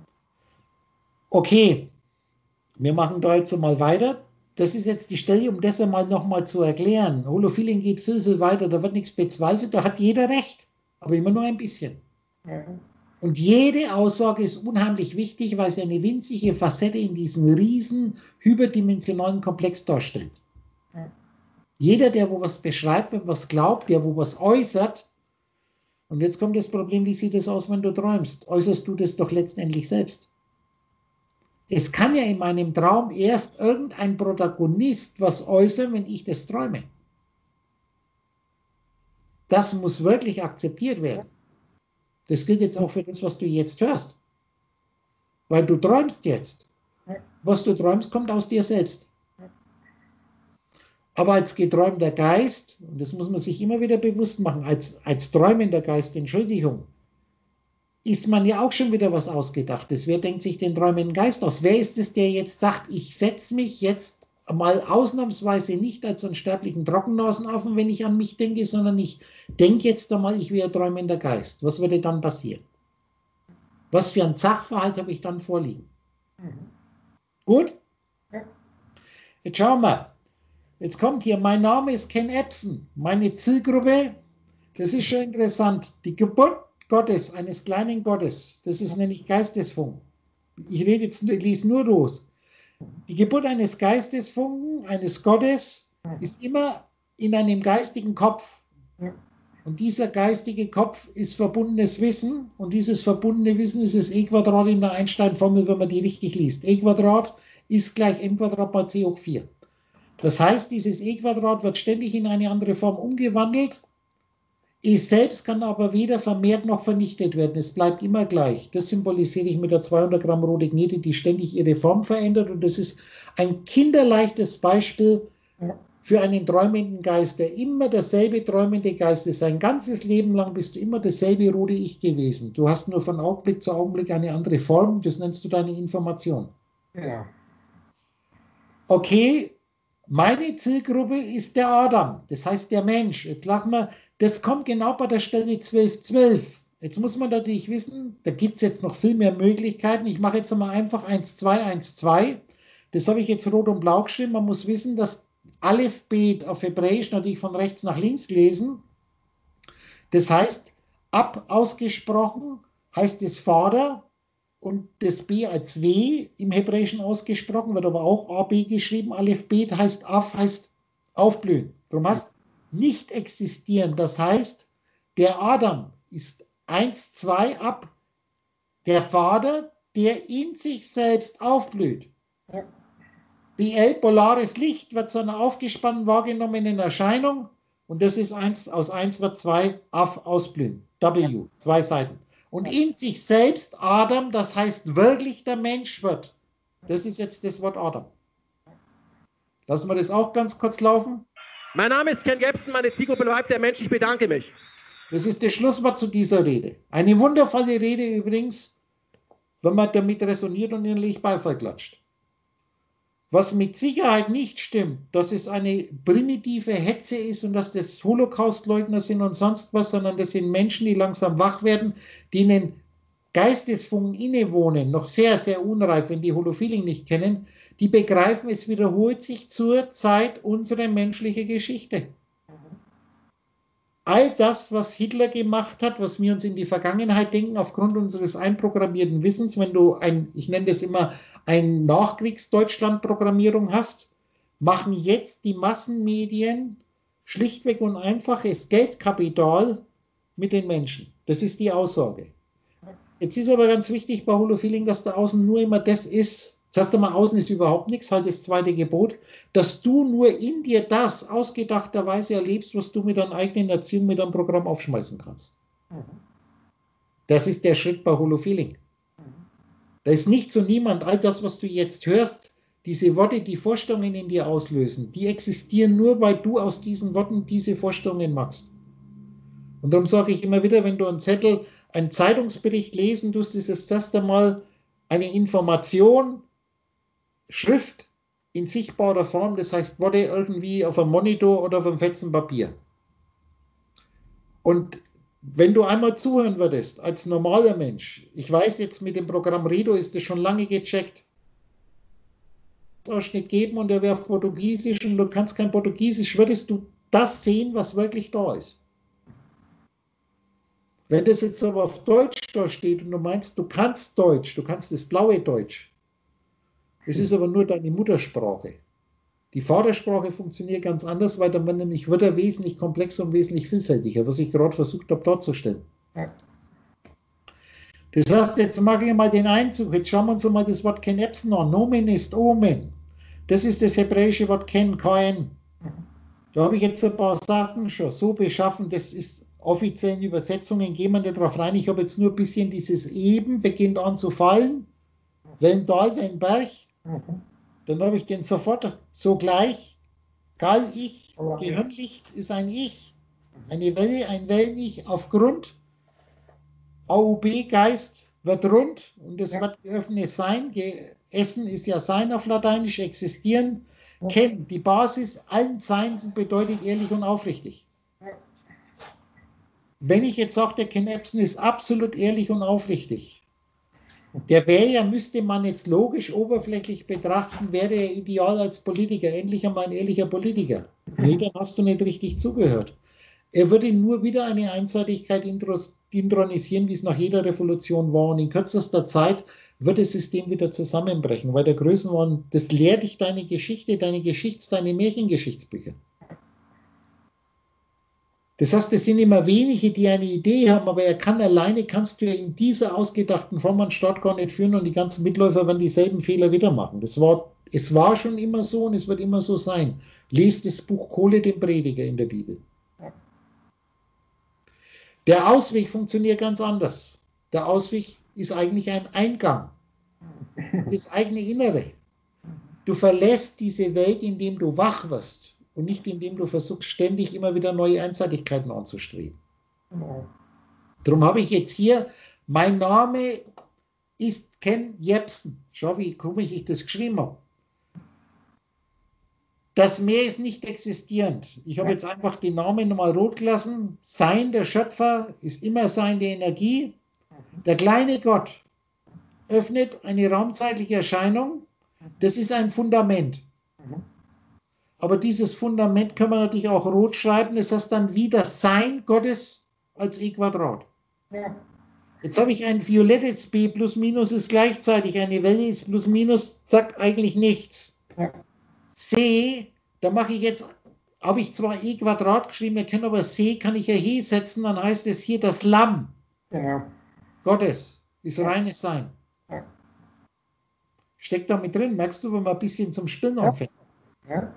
Okay, wir machen da jetzt mal weiter. Das ist jetzt die Stelle, um das einmal nochmal zu erklären. Holofilling geht viel, viel weiter, da wird nichts bezweifelt, da hat jeder recht, aber immer nur ein bisschen. Und jede Aussage ist unheimlich wichtig, weil sie eine winzige Facette in diesem riesen hyperdimensionalen Komplex darstellt. Jeder, der wo was beschreibt, wenn was glaubt, der wo was äußert, und jetzt kommt das Problem, wie sieht es aus, wenn du träumst? Äußerst du das doch letztendlich selbst. Es kann ja in meinem Traum erst irgendein Protagonist was äußern, wenn ich das träume. Das muss wirklich akzeptiert werden. Das gilt jetzt auch für das, was du jetzt hörst. Weil du träumst jetzt. Was du träumst, kommt aus dir selbst. Aber als geträumter Geist, und das muss man sich immer wieder bewusst machen, als, als träumender Geist, Entschuldigung, ist man ja auch schon wieder was Ausgedachtes. Wer denkt sich den träumenden Geist aus? Wer ist es, der jetzt sagt, ich setze mich jetzt mal ausnahmsweise nicht als einen sterblichen Trockennasenaffen, wenn ich an mich denke, sondern ich denke jetzt einmal, ich wäre träumender Geist. Was würde dann passieren? Was für ein Sachverhalt habe ich dann vorliegen? Mhm. Gut? Ja. Jetzt schauen wir. Jetzt kommt hier, mein Name ist Ken Epson. Meine Zielgruppe, das ist schon interessant. Die Geburt Gottes, eines kleinen Gottes, das ist nämlich Geistesfunken. Ich rede jetzt, ich lese nur los. Die Geburt eines Geistesfunken, eines Gottes, ist immer in einem geistigen Kopf. Und dieser geistige Kopf ist verbundenes Wissen. Und dieses verbundene Wissen ist das E-Quadrat in der Einstein-Formel, wenn man die richtig liest. E-Quadrat ist gleich m Quadrat mal c hoch vier. Das heißt, dieses E-Quadrat wird ständig in eine andere Form umgewandelt. Ich selbst kann aber weder vermehrt noch vernichtet werden. Es bleibt immer gleich. Das symbolisiere ich mit der zweihundert Gramm rote Knete, die ständig ihre Form verändert. Und das ist ein kinderleichtes Beispiel für einen träumenden Geist, der immer derselbe träumende Geist ist. Sein ganzes Leben lang bist du immer dasselbe rote Ich gewesen. Du hast nur von Augenblick zu Augenblick eine andere Form. Das nennst du deine Information. Ja. Okay, meine Zielgruppe ist der Adam, das heißt der Mensch. Jetzt lachen wir, das kommt genau bei der Stelle zwölf zwölf. Jetzt muss man natürlich wissen, da gibt es jetzt noch viel mehr Möglichkeiten. Ich mache jetzt mal einfach eins zwei eins zwei. Das habe ich jetzt rot und blau geschrieben. Man muss wissen, dass Aleph, Bet auf Hebräisch natürlich von rechts nach links lesen. Das heißt, ab ausgesprochen heißt es Vater und das B als W im Hebräischen ausgesprochen, wird aber auch A B geschrieben. Aleph, Bet heißt Af, heißt aufblühen. Darum heißt nicht existieren. Das heißt, der Adam ist eins zwei ab, der Vater, der in sich selbst aufblüht. Ja. B L, polares Licht, wird zu einer aufgespannt wahrgenommenen Erscheinung und das ist eins, aus eins wird zwei, Af, ausblühen. W, zwei Seiten. Und in sich selbst Adam, das heißt wirklich der Mensch wird. Das ist jetzt das Wort Adam. Lassen wir das auch ganz kurz laufen. Mein Name ist Ken Jebsen, meine Zielgruppe bleibt der Mensch, ich bedanke mich. Das ist das Schlusswort zu dieser Rede. Eine wundervolle Rede übrigens, wenn man damit resoniert und innerlich Beifall klatscht. Was mit Sicherheit nicht stimmt, dass es eine primitive Hetze ist und dass das Holocaustleugner sind und sonst was, sondern das sind Menschen, die langsam wach werden, denen Geistesfunken innewohnen, noch sehr, sehr unreif, wenn die Holophiling nicht kennen, die begreifen, es wiederholt sich zur Zeit unsere menschliche Geschichte. All das, was Hitler gemacht hat, was wir uns in die Vergangenheit denken, aufgrund unseres einprogrammierten Wissens, wenn du ein, ich nenne das immer, ein Nachkriegs-Deutschland-Programmierung hast, machen jetzt die Massenmedien schlichtweg und einfach das Geldkapital mit den Menschen. Das ist die Aussage. Jetzt ist aber ganz wichtig bei Holophiling, dass da außen nur immer das ist, jetzt hast du mal, außen ist überhaupt nichts, halt das zweite Gebot, dass du nur in dir das ausgedachterweise erlebst, was du mit deiner eigenen Erziehung, mit deinem Programm aufschmeißen kannst. Das ist der Schritt bei Holophiling. Da ist nichts und niemand, all das, was du jetzt hörst, diese Worte, die Vorstellungen in dir auslösen, die existieren nur, weil du aus diesen Worten diese Vorstellungen machst. Und darum sage ich immer wieder, wenn du einen Zettel, einen Zeitungsbericht lesen tust, ist es erst einmal eine Information, Schrift in sichtbarer Form, das heißt Worte irgendwie auf einem Monitor oder auf einem fetzen Papier. Und wenn du einmal zuhören würdest, als normaler Mensch, ich weiß jetzt mit dem Programm Redo ist das schon lange gecheckt, Ausschnitt geben und der wäre auf Portugiesisch und du kannst kein Portugiesisch, würdest du das sehen, was wirklich da ist. Wenn das jetzt aber auf Deutsch da steht und du meinst, du kannst Deutsch, du kannst das blaue Deutsch, es ist aber nur deine Muttersprache. Die Vatersprache funktioniert ganz anders, weil dann werden nämlich Wörter wesentlich komplexer und wesentlich vielfältiger, was ich gerade versucht habe darzustellen. Ja. Das heißt, jetzt mache ich mal den Einzug. Jetzt schauen wir uns mal das Wort Ken-Epson an. Nomen ist Omen. Das ist das hebräische Wort Ken, K N. Da habe ich jetzt ein paar Sachen schon so beschaffen, das ist offiziellen Übersetzungen, gehen wir nicht drauf rein. Ich habe jetzt nur ein bisschen dieses Eben, beginnt an zu fallen. Wellental, Wellenberg. Dann habe ich den sofort sogleich, Gal Ich, Gehirnlicht ist ein Ich, eine Welle, ein Wellen-Ich aufgrund, A U B Geist wird rund und es ja. wird geöffnetes Sein, Essen ist ja Sein auf Lateinisch, existieren, ja. Ken, die Basis allen Seins bedeutet ehrlich und aufrichtig. Ja. Wenn ich jetzt sage, der Ken Epson ist absolut ehrlich und aufrichtig, der wäre ja, müsste man jetzt logisch oberflächlich betrachten, wäre er ideal als Politiker, endlich einmal ein ehrlicher Politiker. Nee, dann hast du nicht richtig zugehört. Er würde nur wieder eine Einseitigkeit intronisieren, wie es nach jeder Revolution war. Und in kürzester Zeit wird das System wieder zusammenbrechen, weil der Größenwahn, das lehrt dich deine Geschichte, deine Geschichts-, deine Märchengeschichtsbücher. Das heißt, es sind immer wenige, die eine Idee haben, aber er kann alleine, kannst du ja in dieser ausgedachten Form einen Staat gar nicht führen und die ganzen Mitläufer werden dieselben Fehler wieder machen. Das war, es war schon immer so und es wird immer so sein. Lest das Buch Kohle, den Prediger in der Bibel. Der Ausweg funktioniert ganz anders. Der Ausweg ist eigentlich ein Eingang, das eigene Innere. Du verlässt diese Welt, indem du wach wirst und nicht indem du versuchst, ständig immer wieder neue Einseitigkeiten anzustreben. Genau. Darum habe ich jetzt hier, mein Name ist Ken Jebsen. Schau, wie komisch ich das geschrieben habe. Das Meer ist nicht existierend. Ich habe jetzt einfach den Namen nochmal rot gelassen. Sein, der Schöpfer, ist immer Sein der Energie. Der kleine Gott öffnet eine raumzeitliche Erscheinung. Das ist ein Fundament. Aber dieses Fundament können wir natürlich auch rot schreiben. Das heißt dann wieder Sein Gottes als E Quadrat. Ja. Jetzt habe ich ein violettes B plus minus ist gleichzeitig eine Welle ist plus minus, zack, eigentlich nichts. Ja. C, da mache ich jetzt, habe ich zwar E Quadrat geschrieben, wir können aber C, kann ich ja hier setzen, dann heißt es hier das Lamm Genau. Gottes ist reines Sein. Ja. Steckt da mit drin, merkst du, wenn man ein bisschen zum Spielen Ja. anfängt. Ja.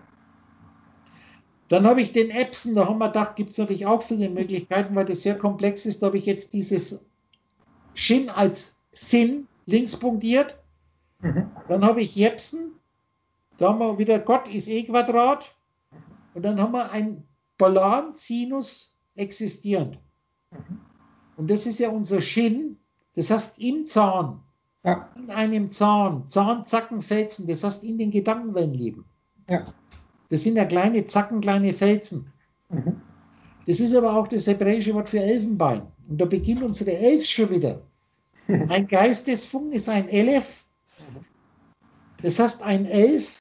Dann habe ich den Epson, da haben wir gedacht, gibt es natürlich auch viele Möglichkeiten, weil das sehr komplex ist. Da habe ich jetzt dieses Shin als Sinn links punktiert. Mhm. Dann habe ich Jepsen, da haben wir wieder Gott ist E Quadrat. Und dann haben wir ein polaren Sinus existierend. Und das ist ja unser Shin, das heißt im Zahn, Ja. in einem Zahn, Zahnzacken, Felsen, das heißt in den Gedankenwellen leben. Ja. Das sind ja kleine Zacken, kleine Felsen. Mhm. Das ist aber auch das hebräische Wort für Elfenbein. Und da beginnt unsere Elf schon wieder. Ein Geistesfunken ist ein Elef. Das heißt ein Elf,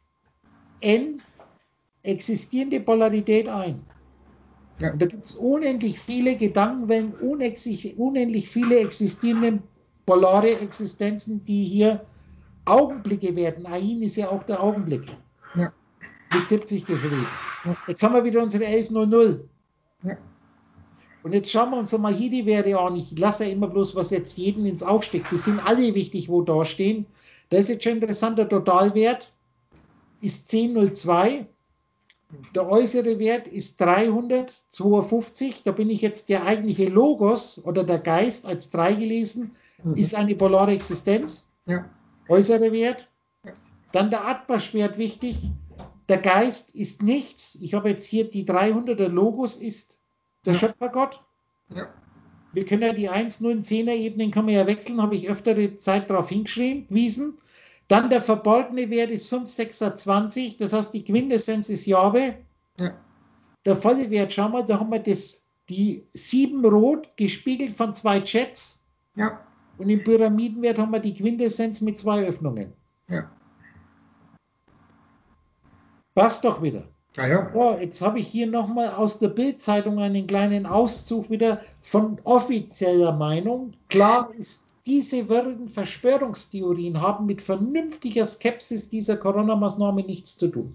N, existierende Polarität ein. Ja. Und da gibt es unendlich viele Gedankenwellen, unendlich viele existierende polare Existenzen, die hier Augenblicke werden. Ain ist ja auch der Augenblick. Ja. Mit siebzig geschrieben. Ja. Jetzt haben wir wieder unsere elf null null. Ja. Und jetzt schauen wir uns mal hier die Werte an. Ich lasse ja immer bloß, was jetzt jeden ins Auge steckt. Die sind alle wichtig, wo da stehen. Da ist jetzt schon interessant, der Totalwert ist zehn null zwei. Der äußere Wert ist dreihundertzweiundfünfzig. Da bin ich jetzt der eigentliche Logos oder der Geist als drei gelesen, Mhm. ist eine polare Existenz. Ja. Äußere Wert. Ja. Dann der Atma-Wert wichtig. Der Geist ist nichts. Ich habe jetzt hier die dreihundert, der Logos ist der Ja. Schöpfergott. Ja. Wir können ja die eins, null, zehner Ebenen kann man ja wechseln, habe ich öfter die Zeit darauf hingeschrieben, gewiesen. Dann der verborgene Wert ist fünf, sechser, zwanzig, das heißt die Quintessenz ist Jahwe. Ja. Der volle Wert, schau mal, da haben wir das, die sieben rot gespiegelt von zwei Jets Ja. und im Pyramidenwert haben wir die Quintessenz mit zwei Öffnungen. Ja. Passt doch wieder. Ja. Ja. So, jetzt habe ich hier nochmal aus der Bild-Zeitung einen kleinen Auszug wieder von offizieller Meinung. Klar ist, diese wirren Verschwörungstheorien haben mit vernünftiger Skepsis dieser Corona-Maßnahme nichts zu tun.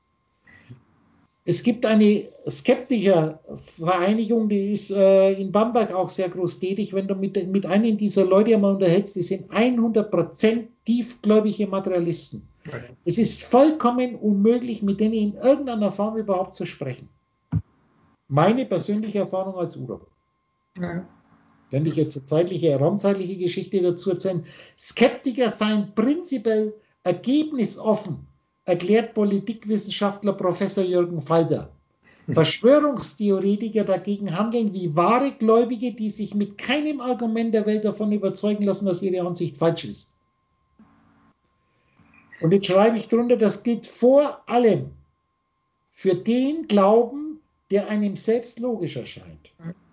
Es gibt eine Skeptikervereinigung, die ist äh, in Bamberg auch sehr groß tätig. Wenn du mit, mit einem dieser Leute einmal unterhältst, die sind hundert Prozent tiefgläubige Materialisten. Ja. Es ist vollkommen unmöglich, mit denen in irgendeiner Form überhaupt zu sprechen. Meine persönliche Erfahrung als Urlaub. Ja. Wenn ich jetzt eine zeitliche, raumzeitliche Geschichte dazu erzählen, Skeptiker seien prinzipiell ergebnisoffen, erklärt Politikwissenschaftler Professor Jürgen Falter. Verschwörungstheoretiker dagegen handeln wie wahre Gläubige, die sich mit keinem Argument der Welt davon überzeugen lassen, dass ihre Ansicht falsch ist. Und jetzt schreibe ich drunter, das gilt vor allem für den Glauben, der einem selbst logisch erscheint.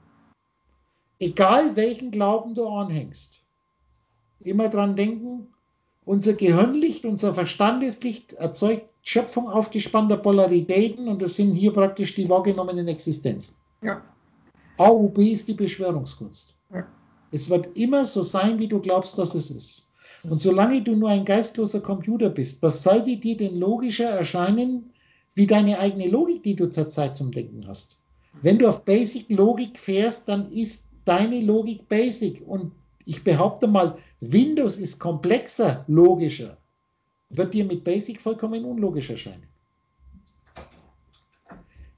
Egal welchen Glauben du anhängst. Immer dran denken, unser Gehirnlicht, unser Verstandeslicht erzeugt Schöpfung aufgespannter Polaritäten und das sind hier praktisch die wahrgenommenen Existenzen. Ja. A U B ist die Beschwörungskunst. Ja. Es wird immer so sein, wie du glaubst, dass es ist. Und solange du nur ein geistloser Computer bist, was sollte dir denn logischer erscheinen, wie deine eigene Logik, die du zurzeit zum Denken hast? Wenn du auf Basic-Logik fährst, dann ist deine Logik Basic. Und ich behaupte mal, Windows ist komplexer, logischer. Wird dir mit Basic vollkommen unlogisch erscheinen.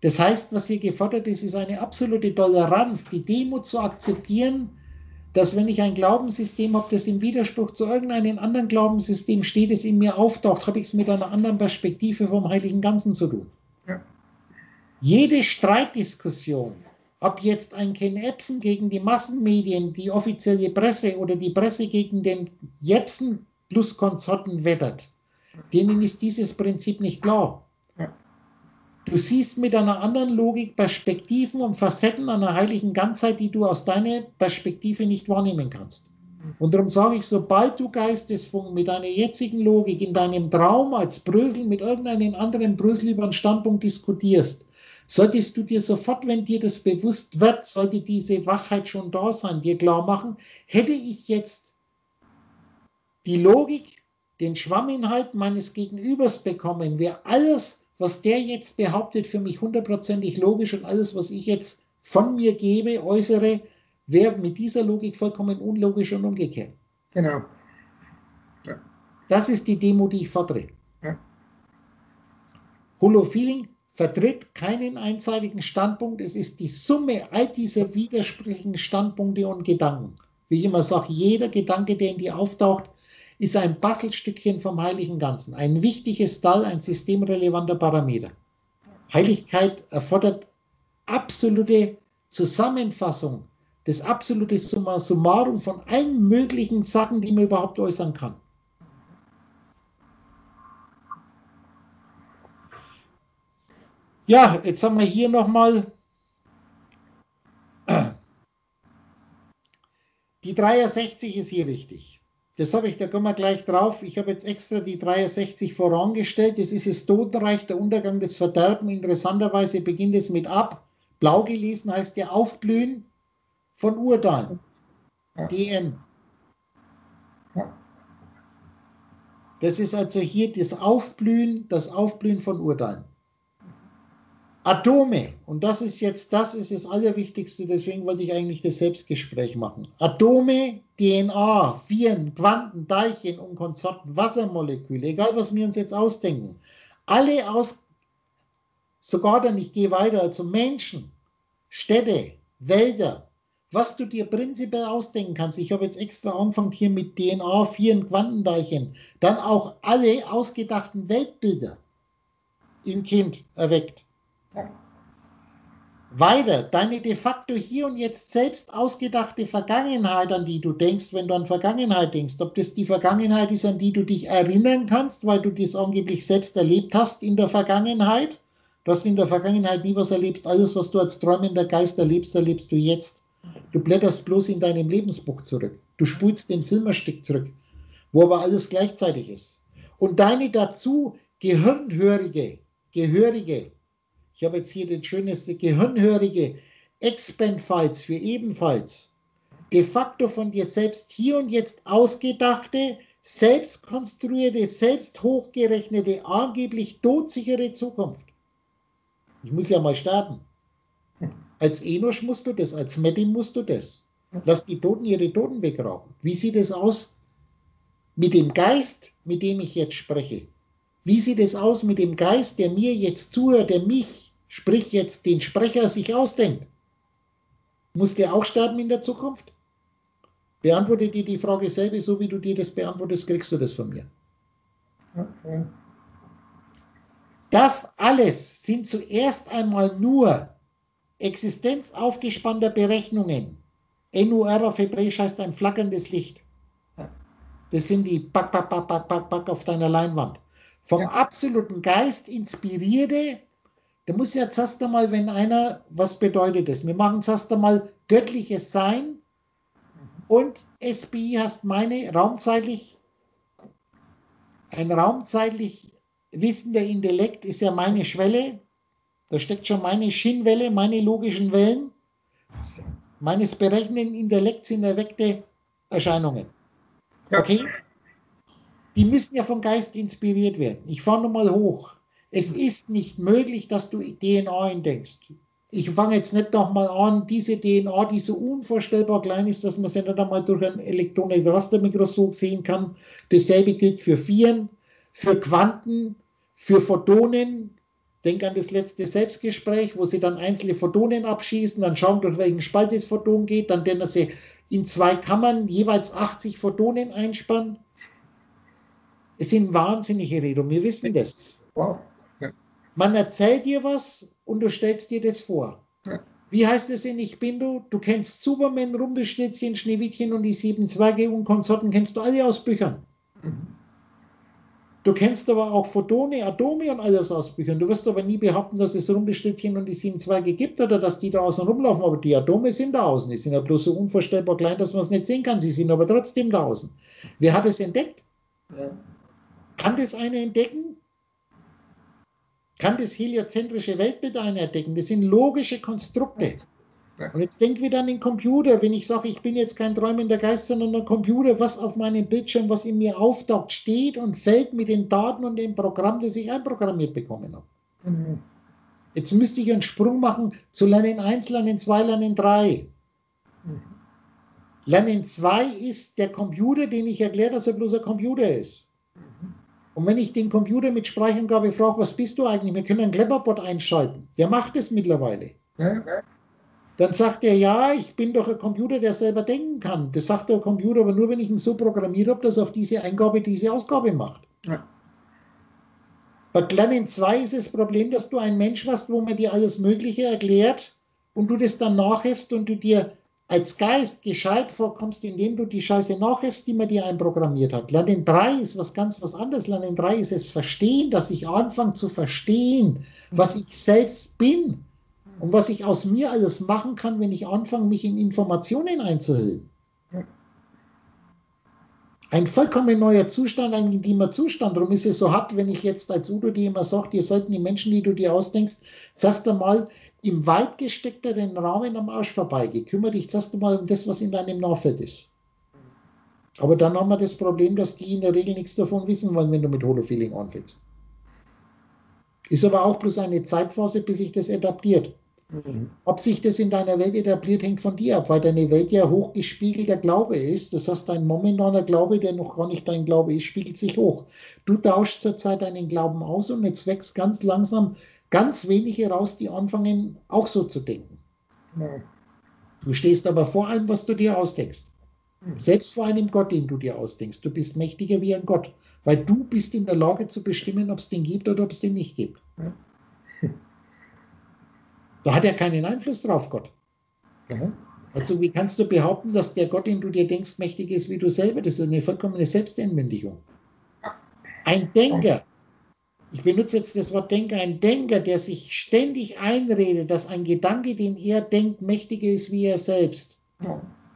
Das heißt, was hier gefordert ist, ist eine absolute Toleranz, die Demut zu akzeptieren, dass wenn ich ein Glaubenssystem habe, das im Widerspruch zu irgendeinem anderen Glaubenssystem steht, das in mir auftaucht, habe ich es mit einer anderen Perspektive vom Heiligen Ganzen zu tun. Ja. Jede Streitdiskussion, ob jetzt ein Ken Jebsen gegen die Massenmedien, die offizielle Presse oder die Presse gegen den Jebsen plus Konsorten wettert, denen ist dieses Prinzip nicht klar. Ja. Du siehst mit einer anderen Logik Perspektiven und Facetten einer heiligen Ganzheit, die du aus deiner Perspektive nicht wahrnehmen kannst. Und darum sage ich, sobald du Geistesfunken mit deiner jetzigen Logik in deinem Traum als Brösel mit irgendeinem anderen Brösel über einen Standpunkt diskutierst, solltest du dir sofort, wenn dir das bewusst wird, sollte diese Wachheit schon da sein, dir klar machen, hätte ich jetzt die Logik, den Schwamminhalt meines Gegenübers bekommen, wäre alles, was der jetzt behauptet, für mich hundertprozentig logisch und alles, was ich jetzt von mir gebe, äußere, wäre mit dieser Logik vollkommen unlogisch und umgekehrt. Genau. Ja. Das ist die Demo, die ich fordere. Ja. Holofeeling vertritt keinen einseitigen Standpunkt, es ist die Summe all dieser widersprüchlichen Standpunkte und Gedanken. Wie ich immer sage, jeder Gedanke, der in dir auftaucht, ist ein Bastelstückchen vom Heiligen Ganzen, ein wichtiges Teil, ein systemrelevanter Parameter. Heiligkeit erfordert absolute Zusammenfassung, das absolute Summa summarum von allen möglichen Sachen, die man überhaupt äußern kann. Ja, jetzt haben wir hier nochmal die dreiundsechzig ist hier wichtig. Das habe ich, da kommen wir gleich drauf. Ich habe jetzt extra die dreiundsechzig vorangestellt. Das ist das Totenreich, der Untergang des Verderben. Interessanterweise beginnt es mit ab. Blau gelesen heißt ja Aufblühen von Urteilen. Ja. D N. Ja. Das ist also hier das Aufblühen, das Aufblühen von Urteilen. Atome, und das ist jetzt, das ist das Allerwichtigste, deswegen wollte ich eigentlich das Selbstgespräch machen. Atome, D N A, Viren, Quanten, Teilchen und Konsorten, Wassermoleküle, egal was wir uns jetzt ausdenken, alle aus, sogar dann, ich gehe weiter, also Menschen, Städte, Wälder, was du dir prinzipiell ausdenken kannst. Ich habe jetzt extra angefangen hier mit D N A, Viren, Quantenteilchen, dann auch alle ausgedachten Weltbilder im Kind erweckt. Ja. Weiter, deine de facto hier und jetzt selbst ausgedachte Vergangenheit, an die du denkst, wenn du an Vergangenheit denkst, ob das die Vergangenheit ist, an die du dich erinnern kannst, weil du das angeblich selbst erlebt hast in der Vergangenheit. Du hast in der Vergangenheit nie was erlebt, alles, was du als träumender Geist erlebst, erlebst du jetzt. Du blätterst bloß in deinem Lebensbuch zurück. Du spulst den Film ein Stück zurück, wo aber alles gleichzeitig ist. Und deine dazu gehirnhörige, gehörige, ich habe jetzt hier den schönsten gehirnhörige Expand-Files für ebenfalls de facto von dir selbst hier und jetzt ausgedachte, selbst konstruierte, selbst hochgerechnete, angeblich todsichere Zukunft. Ich muss ja mal sterben. Als Enosch musst du das, als Medi musst du das. Lass die Toten ihre Toten begraben. Wie sieht es aus mit dem Geist, mit dem ich jetzt spreche? Wie sieht es aus mit dem Geist, der mir jetzt zuhört, der mich, sprich jetzt den Sprecher, sich ausdenkt? Muss der auch sterben in der Zukunft? Beantworte dir die Frage selber, so wie du dir das beantwortest, kriegst du das von mir. Okay. Das alles sind zuerst einmal nur existenzaufgespannter Berechnungen. N U R auf Hebräisch heißt ein flackerndes Licht. Das sind die Back, Back, Back, Back, Back, Back auf deiner Leinwand. Vom Ja. absoluten Geist inspirierte, da muss jetzt erst einmal, wenn einer, was bedeutet das? Wir machen es erst einmal göttliches Sein und S B I heißt meine raumzeitlich, ein raumzeitlich wissender Intellekt ist ja meine Schwelle, da steckt schon meine Scheinwelle, meine logischen Wellen, meines berechnenden Intellekts sind erweckte Erscheinungen. Ja. Okay? Die müssen ja vom Geist inspiriert werden. Ich fahre nochmal hoch. Es ist nicht möglich, dass du D N A entdeckst. Ich fange jetzt nicht nochmal an, diese D N A, die so unvorstellbar klein ist, dass man sie nicht einmal durch ein elektronisches Rastermikroskop sehen kann. Dasselbe gilt für Viren, für Quanten, für Photonen, Denk an das letzte Selbstgespräch, wo sie dann einzelne Photonen abschießen, dann schauen, durch welchen Spalt das Photon geht, dann können sie in zwei Kammern jeweils achtzig Photonen einspannen. Es sind wahnsinnige Reden, wir wissen das. Wow. Ja. Man erzählt dir was und du stellst dir das vor. Ja. Wie heißt es in Ich bin du? Du kennst Superman, Rumpelstilzchen, Schneewittchen und die sieben Zwerge und Konsorten, kennst du alle aus Büchern. Mhm. Du kennst aber auch Photone, Atome und alles aus Büchern. Du wirst aber nie behaupten, dass es Rumpelstilzchen und die sieben Zwerge gibt oder dass die da außen rumlaufen. Aber die Atome sind da außen. Die sind ja bloß so unvorstellbar klein, dass man es nicht sehen kann. Sie sind aber trotzdem da außen. Wer hat es entdeckt? Ja. Kann das einer entdecken? Kann das heliozentrische Weltbild einer entdecken? Das sind logische Konstrukte. Und jetzt denk wieder an den Computer. Wenn ich sage, ich bin jetzt kein träumender Geist, sondern ein Computer, was auf meinem Bildschirm, was in mir auftaucht, steht und fällt mit den Daten und dem Programm, das ich einprogrammiert bekommen habe. Mhm. Jetzt müsste ich einen Sprung machen zu Lernen eins, Lernen zwei, Lernen drei. Mhm. Lernen zwei ist der Computer, den ich erkläre, dass er bloß ein Computer ist. Mhm. Und wenn ich den Computer mit Sprechangabe frage, was bist du eigentlich? Wir können einen Cleverbot einschalten. Der macht es mittlerweile. Ja. Dann sagt er, ja, ich bin doch ein Computer, der selber denken kann. Das sagt der Computer aber nur, wenn ich ihn so programmiert habe, dass er auf diese Eingabe diese Ausgabe macht. Ja. Bei Lernen zwei ist das Problem, dass du ein Mensch warst, wo man dir alles Mögliche erklärt und du das dann nachhefst und du dir als Geist gescheit vorkommst, indem du die Scheiße nachhefst, die man dir einprogrammiert hat. Lernen drei ist was ganz was anderes. Lernen drei ist es Verstehen, dass ich anfange zu verstehen, was ich selbst bin. Und was ich aus mir alles machen kann, wenn ich anfange, mich in Informationen einzuhüllen. Ja. Ein vollkommen neuer Zustand, ein intimer Zustand. Darum ist es so hart, wenn ich jetzt als Udo dir immer sage, dir sollten die Menschen, die du dir ausdenkst, zuerst einmal im weit gesteckteren Rahmen am Arsch vorbeigehen. Kümmere dich zuerst einmal um das, was in deinem Nahfeld ist. Aber dann haben wir das Problem, dass die in der Regel nichts davon wissen wollen, wenn du mit Holofeeling anfängst. Ist aber auch bloß eine Zeitphase, bis sich das etabliert. Mhm. Ob sich das in deiner Welt etabliert, hängt von dir ab, weil deine Welt ja hochgespiegelter Glaube ist. Das heißt, dein momentaner Glaube, der noch gar nicht dein Glaube ist, spiegelt sich hoch. Du tauschst zurzeit deinen Glauben aus und jetzt wächst ganz langsam ganz wenige raus, die anfangen, auch so zu denken. Ja. Du stehst aber vor allem, was du dir ausdenkst. Mhm. Selbst vor einem Gott, den du dir ausdenkst. Du bist mächtiger wie ein Gott, weil du bist in der Lage zu bestimmen, ob es den gibt oder ob es den nicht gibt. Ja. Da hat er keinen Einfluss drauf, Gott. Ja. Also wie kannst du behaupten, dass der Gott, den du dir denkst, mächtig ist wie du selber? Das ist eine vollkommene Selbstentmündigung. Ein Denker, ich benutze jetzt das Wort Denker, ein Denker, der sich ständig einredet, dass ein Gedanke, den er denkt, mächtiger ist wie er selbst. Ja.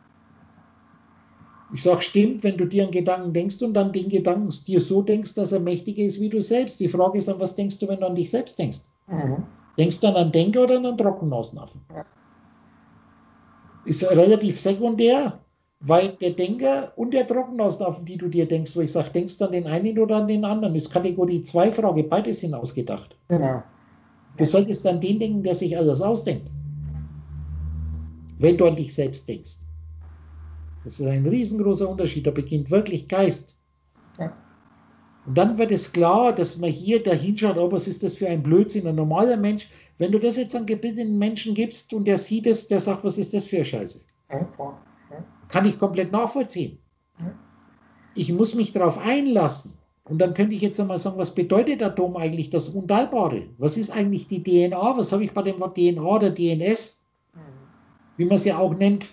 Ich sage, stimmt, wenn du dir einen Gedanken denkst und dann den Gedanken dir so denkst, dass er mächtiger ist wie du selbst. Die Frage ist dann, was denkst du, wenn du an dich selbst denkst? Mhm. Denkst du an einen Denker oder an einen Trockenausaffen? Ja. Ist relativ sekundär, weil der Denker und der Trockenausaffen, die du dir denkst, wo ich sage, denkst du an den einen oder an den anderen, ist Kategorie zwei Frage, beide sind ausgedacht. Genau. Du solltest an den denken, der sich alles ausdenkt. Wenn du an dich selbst denkst. Das ist ein riesengroßer Unterschied, da beginnt wirklich Geist. Ja. Und dann wird es klar, dass man hier da hinschaut, oh, was ist das für ein Blödsinn, ein normaler Mensch. Wenn du das jetzt an gebildeten Menschen gibst und der sieht es, der sagt, was ist das für eine Scheiße? Ja, klar. Ja. Kann ich komplett nachvollziehen. Ja. Ich muss mich darauf einlassen. Und dann könnte ich jetzt einmal sagen, was bedeutet Atom eigentlich, das Unteilbare? Was ist eigentlich die D N A? Was habe ich bei dem Wort D N A oder D N S? Mhm. Wie man es ja auch nennt.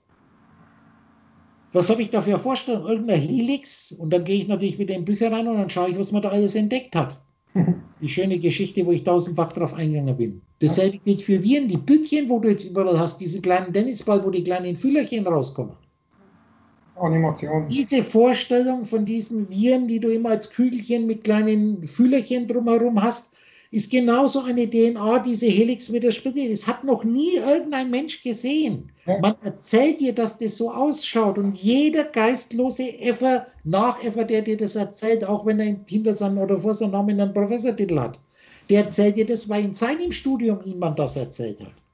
Was habe ich da für eine Vorstellung? Irgendeine Helix? Und dann gehe ich natürlich wieder in Bücher rein und dann schaue ich, was man da alles entdeckt hat. Die schöne Geschichte, wo ich tausendfach drauf eingegangen bin. Dasselbe gilt für Viren, die Bildchen, wo du jetzt überall hast, diese kleinen Tennisball, wo die kleinen Fühlerchen rauskommen. Animation. Diese Vorstellung von diesen Viren, die du immer als Kügelchen mit kleinen Fühlerchen drumherum hast, ist genauso eine D N A, diese Helix mit der Spitze. Das hat noch nie irgendein Mensch gesehen. Ja. Man erzählt dir, dass das so ausschaut und jeder geistlose Effer, Nacheffer, der dir das erzählt, auch wenn er hinter seinem oder vor seinem Namen einen Professortitel hat, der erzählt dir das, weil in seinem Studium jemand das erzählt hat.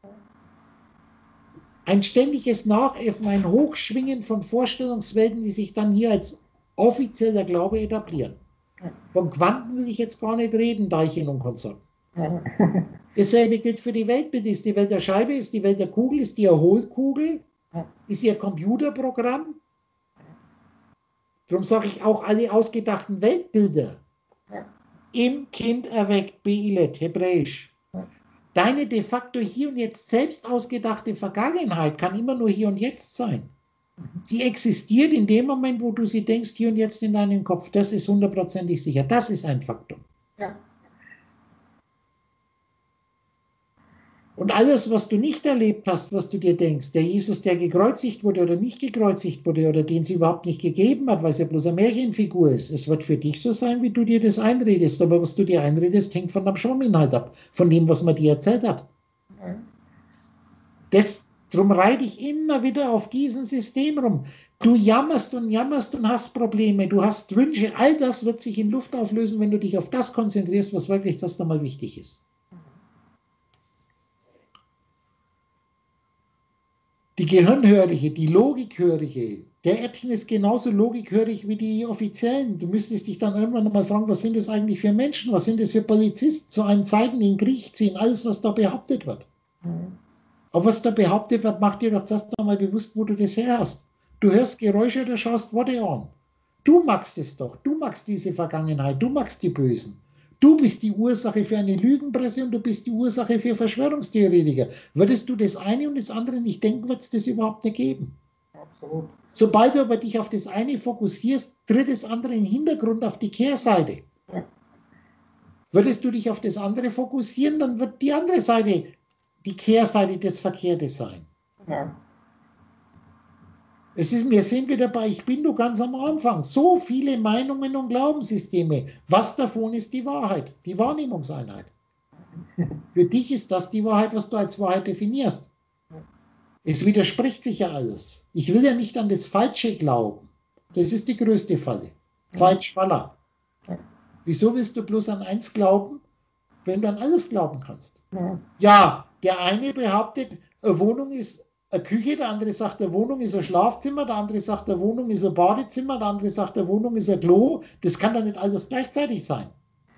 Ein ständiges Nachäffen, ein Hochschwingen von Vorstellungswelten, die sich dann hier als offizieller Glaube etablieren. Von Quanten will ich jetzt gar nicht reden, Teilchen und Konsorten. Ja. Dasselbe gilt für die Weltbild. Ist die Welt der Scheibe, ist die Welt der Kugel, ist die eine Hohlkugel, ist ihr Computerprogramm? Darum sage ich auch, alle ausgedachten Weltbilder im Kind erweckt, Beilet, Hebräisch. Deine de facto hier und jetzt selbst ausgedachte Vergangenheit kann immer nur hier und jetzt sein. Sie existiert in dem Moment, wo du sie denkst, hier und jetzt in deinem Kopf. Das ist hundertprozentig sicher. Das ist ein Faktum. Ja. Und alles, was du nicht erlebt hast, was du dir denkst, der Jesus, der gekreuzigt wurde oder nicht gekreuzigt wurde oder den es überhaupt nicht gegeben hat, weil es ja bloß eine Märchenfigur ist, es wird für dich so sein, wie du dir das einredest. Aber was du dir einredest, hängt von dem Schauminhalt ab, von dem, was man dir erzählt hat. Das, drum reite ich immer wieder auf diesem System rum. Du jammerst und jammerst und hast Probleme, du hast Wünsche, all das wird sich in Luft auflösen, wenn du dich auf das konzentrierst, was wirklich das einmal wichtig ist. Die Gehirnhörige, die Logikhörige, der Äppchen ist genauso logikhörig wie die Offiziellen. Du müsstest dich dann irgendwann mal fragen, was sind das eigentlich für Menschen, was sind das für Polizisten, zu allen Zeiten in den Krieg ziehen, alles, was da behauptet wird. Mhm. Aber was da behauptet wird, macht dir doch zuerst einmal bewusst, wo du das her hast. Du hörst Geräusche oder schaust Worte an. Du magst es doch, du magst diese Vergangenheit, du magst die Bösen. Du bist die Ursache für eine Lügenpresse und du bist die Ursache für Verschwörungstheoretiker. Würdest du das eine und das andere nicht denken, wird es das überhaupt nicht geben. Absolut. Sobald du aber dich auf das eine fokussierst, tritt das andere im Hintergrund auf die Kehrseite. Ja. Würdest du dich auf das andere fokussieren, dann wird die andere Seite die Kehrseite des Verkehrtes sein. Ja. Es ist, wir sind wieder bei, ich bin nur ganz am Anfang. So viele Meinungen und Glaubenssysteme. Was davon ist die Wahrheit? Die Wahrnehmungseinheit. Für dich ist das die Wahrheit, was du als Wahrheit definierst. Es widerspricht sich ja alles. Ich will ja nicht an das Falsche glauben. Das ist die größte Falle. Falsch, Faller. Wieso willst du bloß an eins glauben, wenn du an alles glauben kannst? Ja, der eine behauptet, eine Wohnung ist eine Küche, der andere sagt, eine Wohnung ist ein Schlafzimmer, der andere sagt, eine Wohnung ist ein Badezimmer, der andere sagt, eine Wohnung ist ein Klo. Das kann doch nicht alles gleichzeitig sein.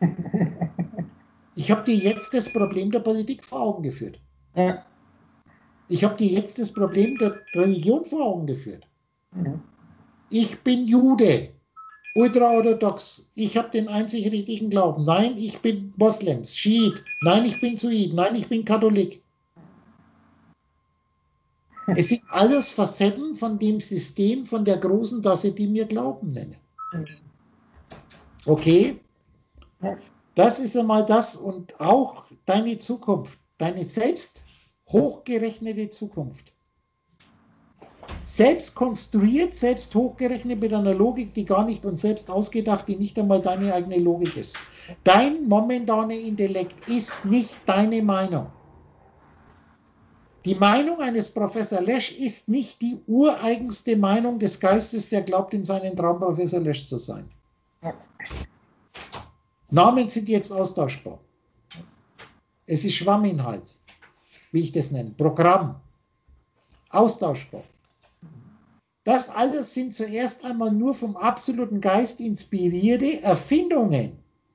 Ich habe dir jetzt das Problem der Politik vor Augen geführt. Ja. Ich habe dir jetzt das Problem der Religion vor Augen geführt. Mhm. Ich bin Jude, ultraorthodox. Ich habe den einzig richtigen Glauben. Nein, ich bin Moslems, Schiit. Nein, ich bin Sunnit. Nein, ich bin Katholik. Es sind alles Facetten von dem System, von der großen Tasse, die wir Glauben nennen. Okay? Das ist einmal das und auch deine Zukunft, deine selbst hochgerechnete Zukunft. Selbst konstruiert, selbst hochgerechnet mit einer Logik, die gar nicht und selbst ausgedacht, die nicht einmal deine eigene Logik ist. Dein momentaner Intellekt ist nicht deine Meinung. Die Meinung eines Professor Lesch ist nicht die ureigenste Meinung des Geistes, der glaubt, in seinem Traum Professor Lesch zu sein. Ja. Namen sind jetzt austauschbar. Es ist Schwamminhalt, wie ich das nenne, Programm, austauschbar. Das alles sind zuerst einmal nur vom absoluten Geist inspirierte Erfindungen.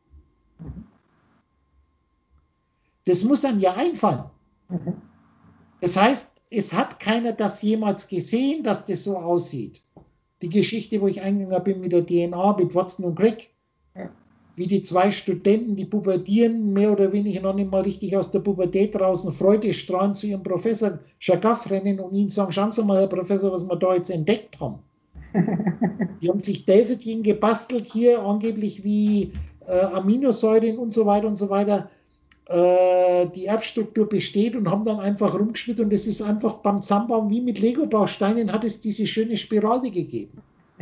Das muss dann ja einfallen. Mhm. Das heißt, es hat keiner das jemals gesehen, dass das so aussieht. Die Geschichte, wo ich eingegangen bin mit der D N A, mit Watson und Crick, ja. Wie die zwei Studenten, die pubertieren, mehr oder weniger noch nicht mal richtig aus der Pubertät draußen, freudestrahlend zu ihrem Professor Chagaf rennen und ihnen sagen, schauen Sie mal, Herr Professor, was wir da jetzt entdeckt haben. Die haben sich Delphin gebastelt, hier angeblich wie äh, Aminosäuren und so weiter und so weiter. Die Erbstruktur besteht und haben dann einfach rumgeschmiert und es ist einfach beim Zusammenbauen wie mit Lego-Bausteinen hat es diese schöne Spirale gegeben.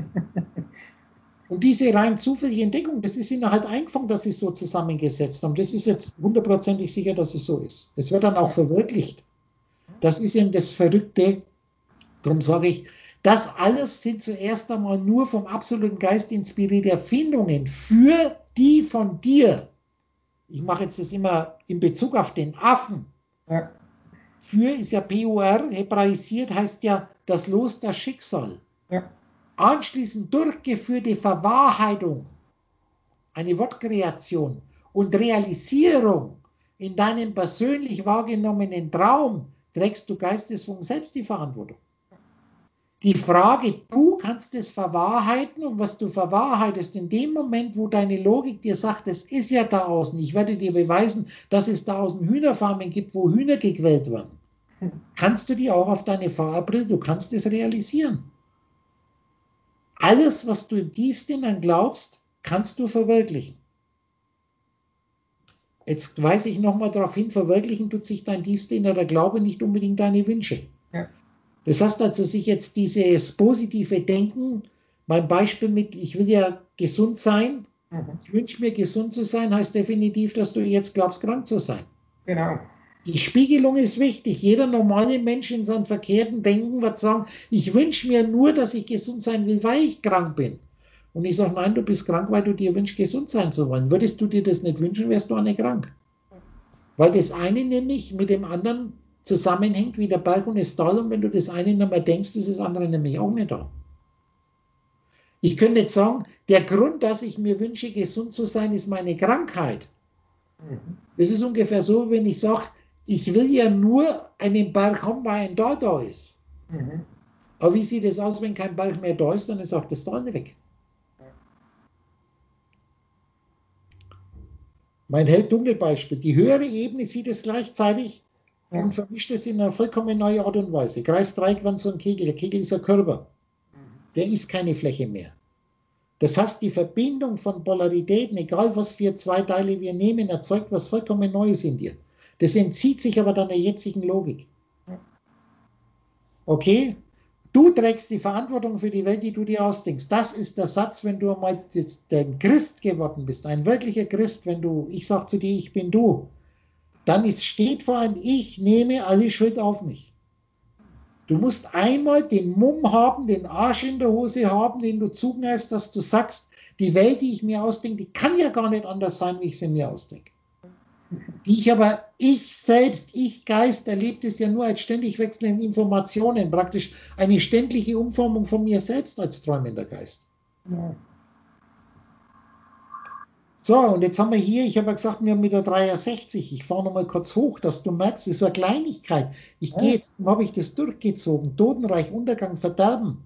Und diese rein zufällige Entdeckung, das ist ihnen halt eingefangen, dass sie es so zusammengesetzt haben. Das ist jetzt hundertprozentig sicher, dass es so ist. Es wird dann auch verwirklicht. Das ist eben das Verrückte. Darum sage ich, das alles sind zuerst einmal nur vom absoluten Geist inspirierte Erfindungen für die von dir. Ich mache jetzt das immer in Bezug auf den Affen. Ja. Für ist ja P U R, hebraisiert heißt ja das Los, das Schicksal. Ja. Anschließend durchgeführte Verwahrheitung, eine Wortkreation und Realisierung in deinem persönlich wahrgenommenen Traum trägst du geistesfunk selbst die Verantwortung. Die Frage, du kannst es verwahrheiten und was du verwahrheitest in dem Moment, wo deine Logik dir sagt, es ist ja da außen, ich werde dir beweisen, dass es da außen Hühnerfarmen gibt, wo Hühner gequält werden, kannst du die auch auf deine V R-Brille, du kannst es realisieren. Alles, was du im tiefsten dann glaubst, kannst du verwirklichen. Jetzt weise ich nochmal darauf hin, verwirklichen tut sich dein tiefster innerer Glaube nicht unbedingt deine Wünsche. Ja. Das heißt also, sich jetzt dieses positive Denken, mein Beispiel mit, ich will ja gesund sein, mhm. ich wünsche mir gesund zu sein, heißt definitiv, dass du jetzt glaubst, krank zu sein. Genau. Die Spiegelung ist wichtig. Jeder normale Mensch in seinem verkehrten Denken wird sagen, ich wünsche mir nur, dass ich gesund sein will, weil ich krank bin. Und ich sage, nein, du bist krank, weil du dir wünschst, gesund sein zu wollen. Würdest du dir das nicht wünschen, wärst du auch nicht krank. Weil das eine nämlich mit dem anderen zusammenhängt, wie der Berg und das Tal. Und wenn du das eine nicht mehr denkst, ist das andere nämlich auch nicht da. Ich könnte jetzt sagen, der Grund, dass ich mir wünsche, gesund zu sein, ist meine Krankheit. Das ist ungefähr so, wenn ich sage, ich will ja nur einen Berg haben, weil ein Tal da ist. Mhm. Aber wie sieht es aus, wenn kein Berg mehr da ist, dann ist auch das Tal weg. Mein Hell-Dunkel-Beispiel. Die höhere Ebene sieht es gleichzeitig ja. und vermischt es in einer vollkommen neuen Art und Weise. Kreis, Dreieck, so ein Kegel. Der Kegel ist ein Körper. Der ist keine Fläche mehr. Das heißt, die Verbindung von Polaritäten, egal was für zwei Teile wir nehmen, erzeugt was vollkommen Neues in dir. Das entzieht sich aber deiner jetzigen Logik. Okay? Du trägst die Verantwortung für die Welt, die du dir ausdenkst. Das ist der Satz, wenn du einmal ein Christ geworden bist, ein wirklicher Christ, wenn du, ich sage zu dir, ich bin du, dann ist, steht vor allem, ich nehme alle Schuld auf mich. Du musst einmal den Mumm haben, den Arsch in der Hose haben, den du zugneifst, dass du sagst, die Welt, die ich mir ausdenke, die kann ja gar nicht anders sein, wie ich sie mir ausdenke. Die ich aber, ich selbst, ich Geist, erlebt es ja nur als ständig wechselnde Informationen, praktisch eine ständige Umformung von mir selbst als träumender Geist. Ja. So, und jetzt haben wir hier, ich habe ja gesagt, wir haben mit der dreihundertsechzig, ich fahre nochmal kurz hoch, dass du merkst, es ist eine Kleinigkeit. Ich ja. gehe jetzt, habe ich das durchgezogen, Totenreich, Untergang, Verderben.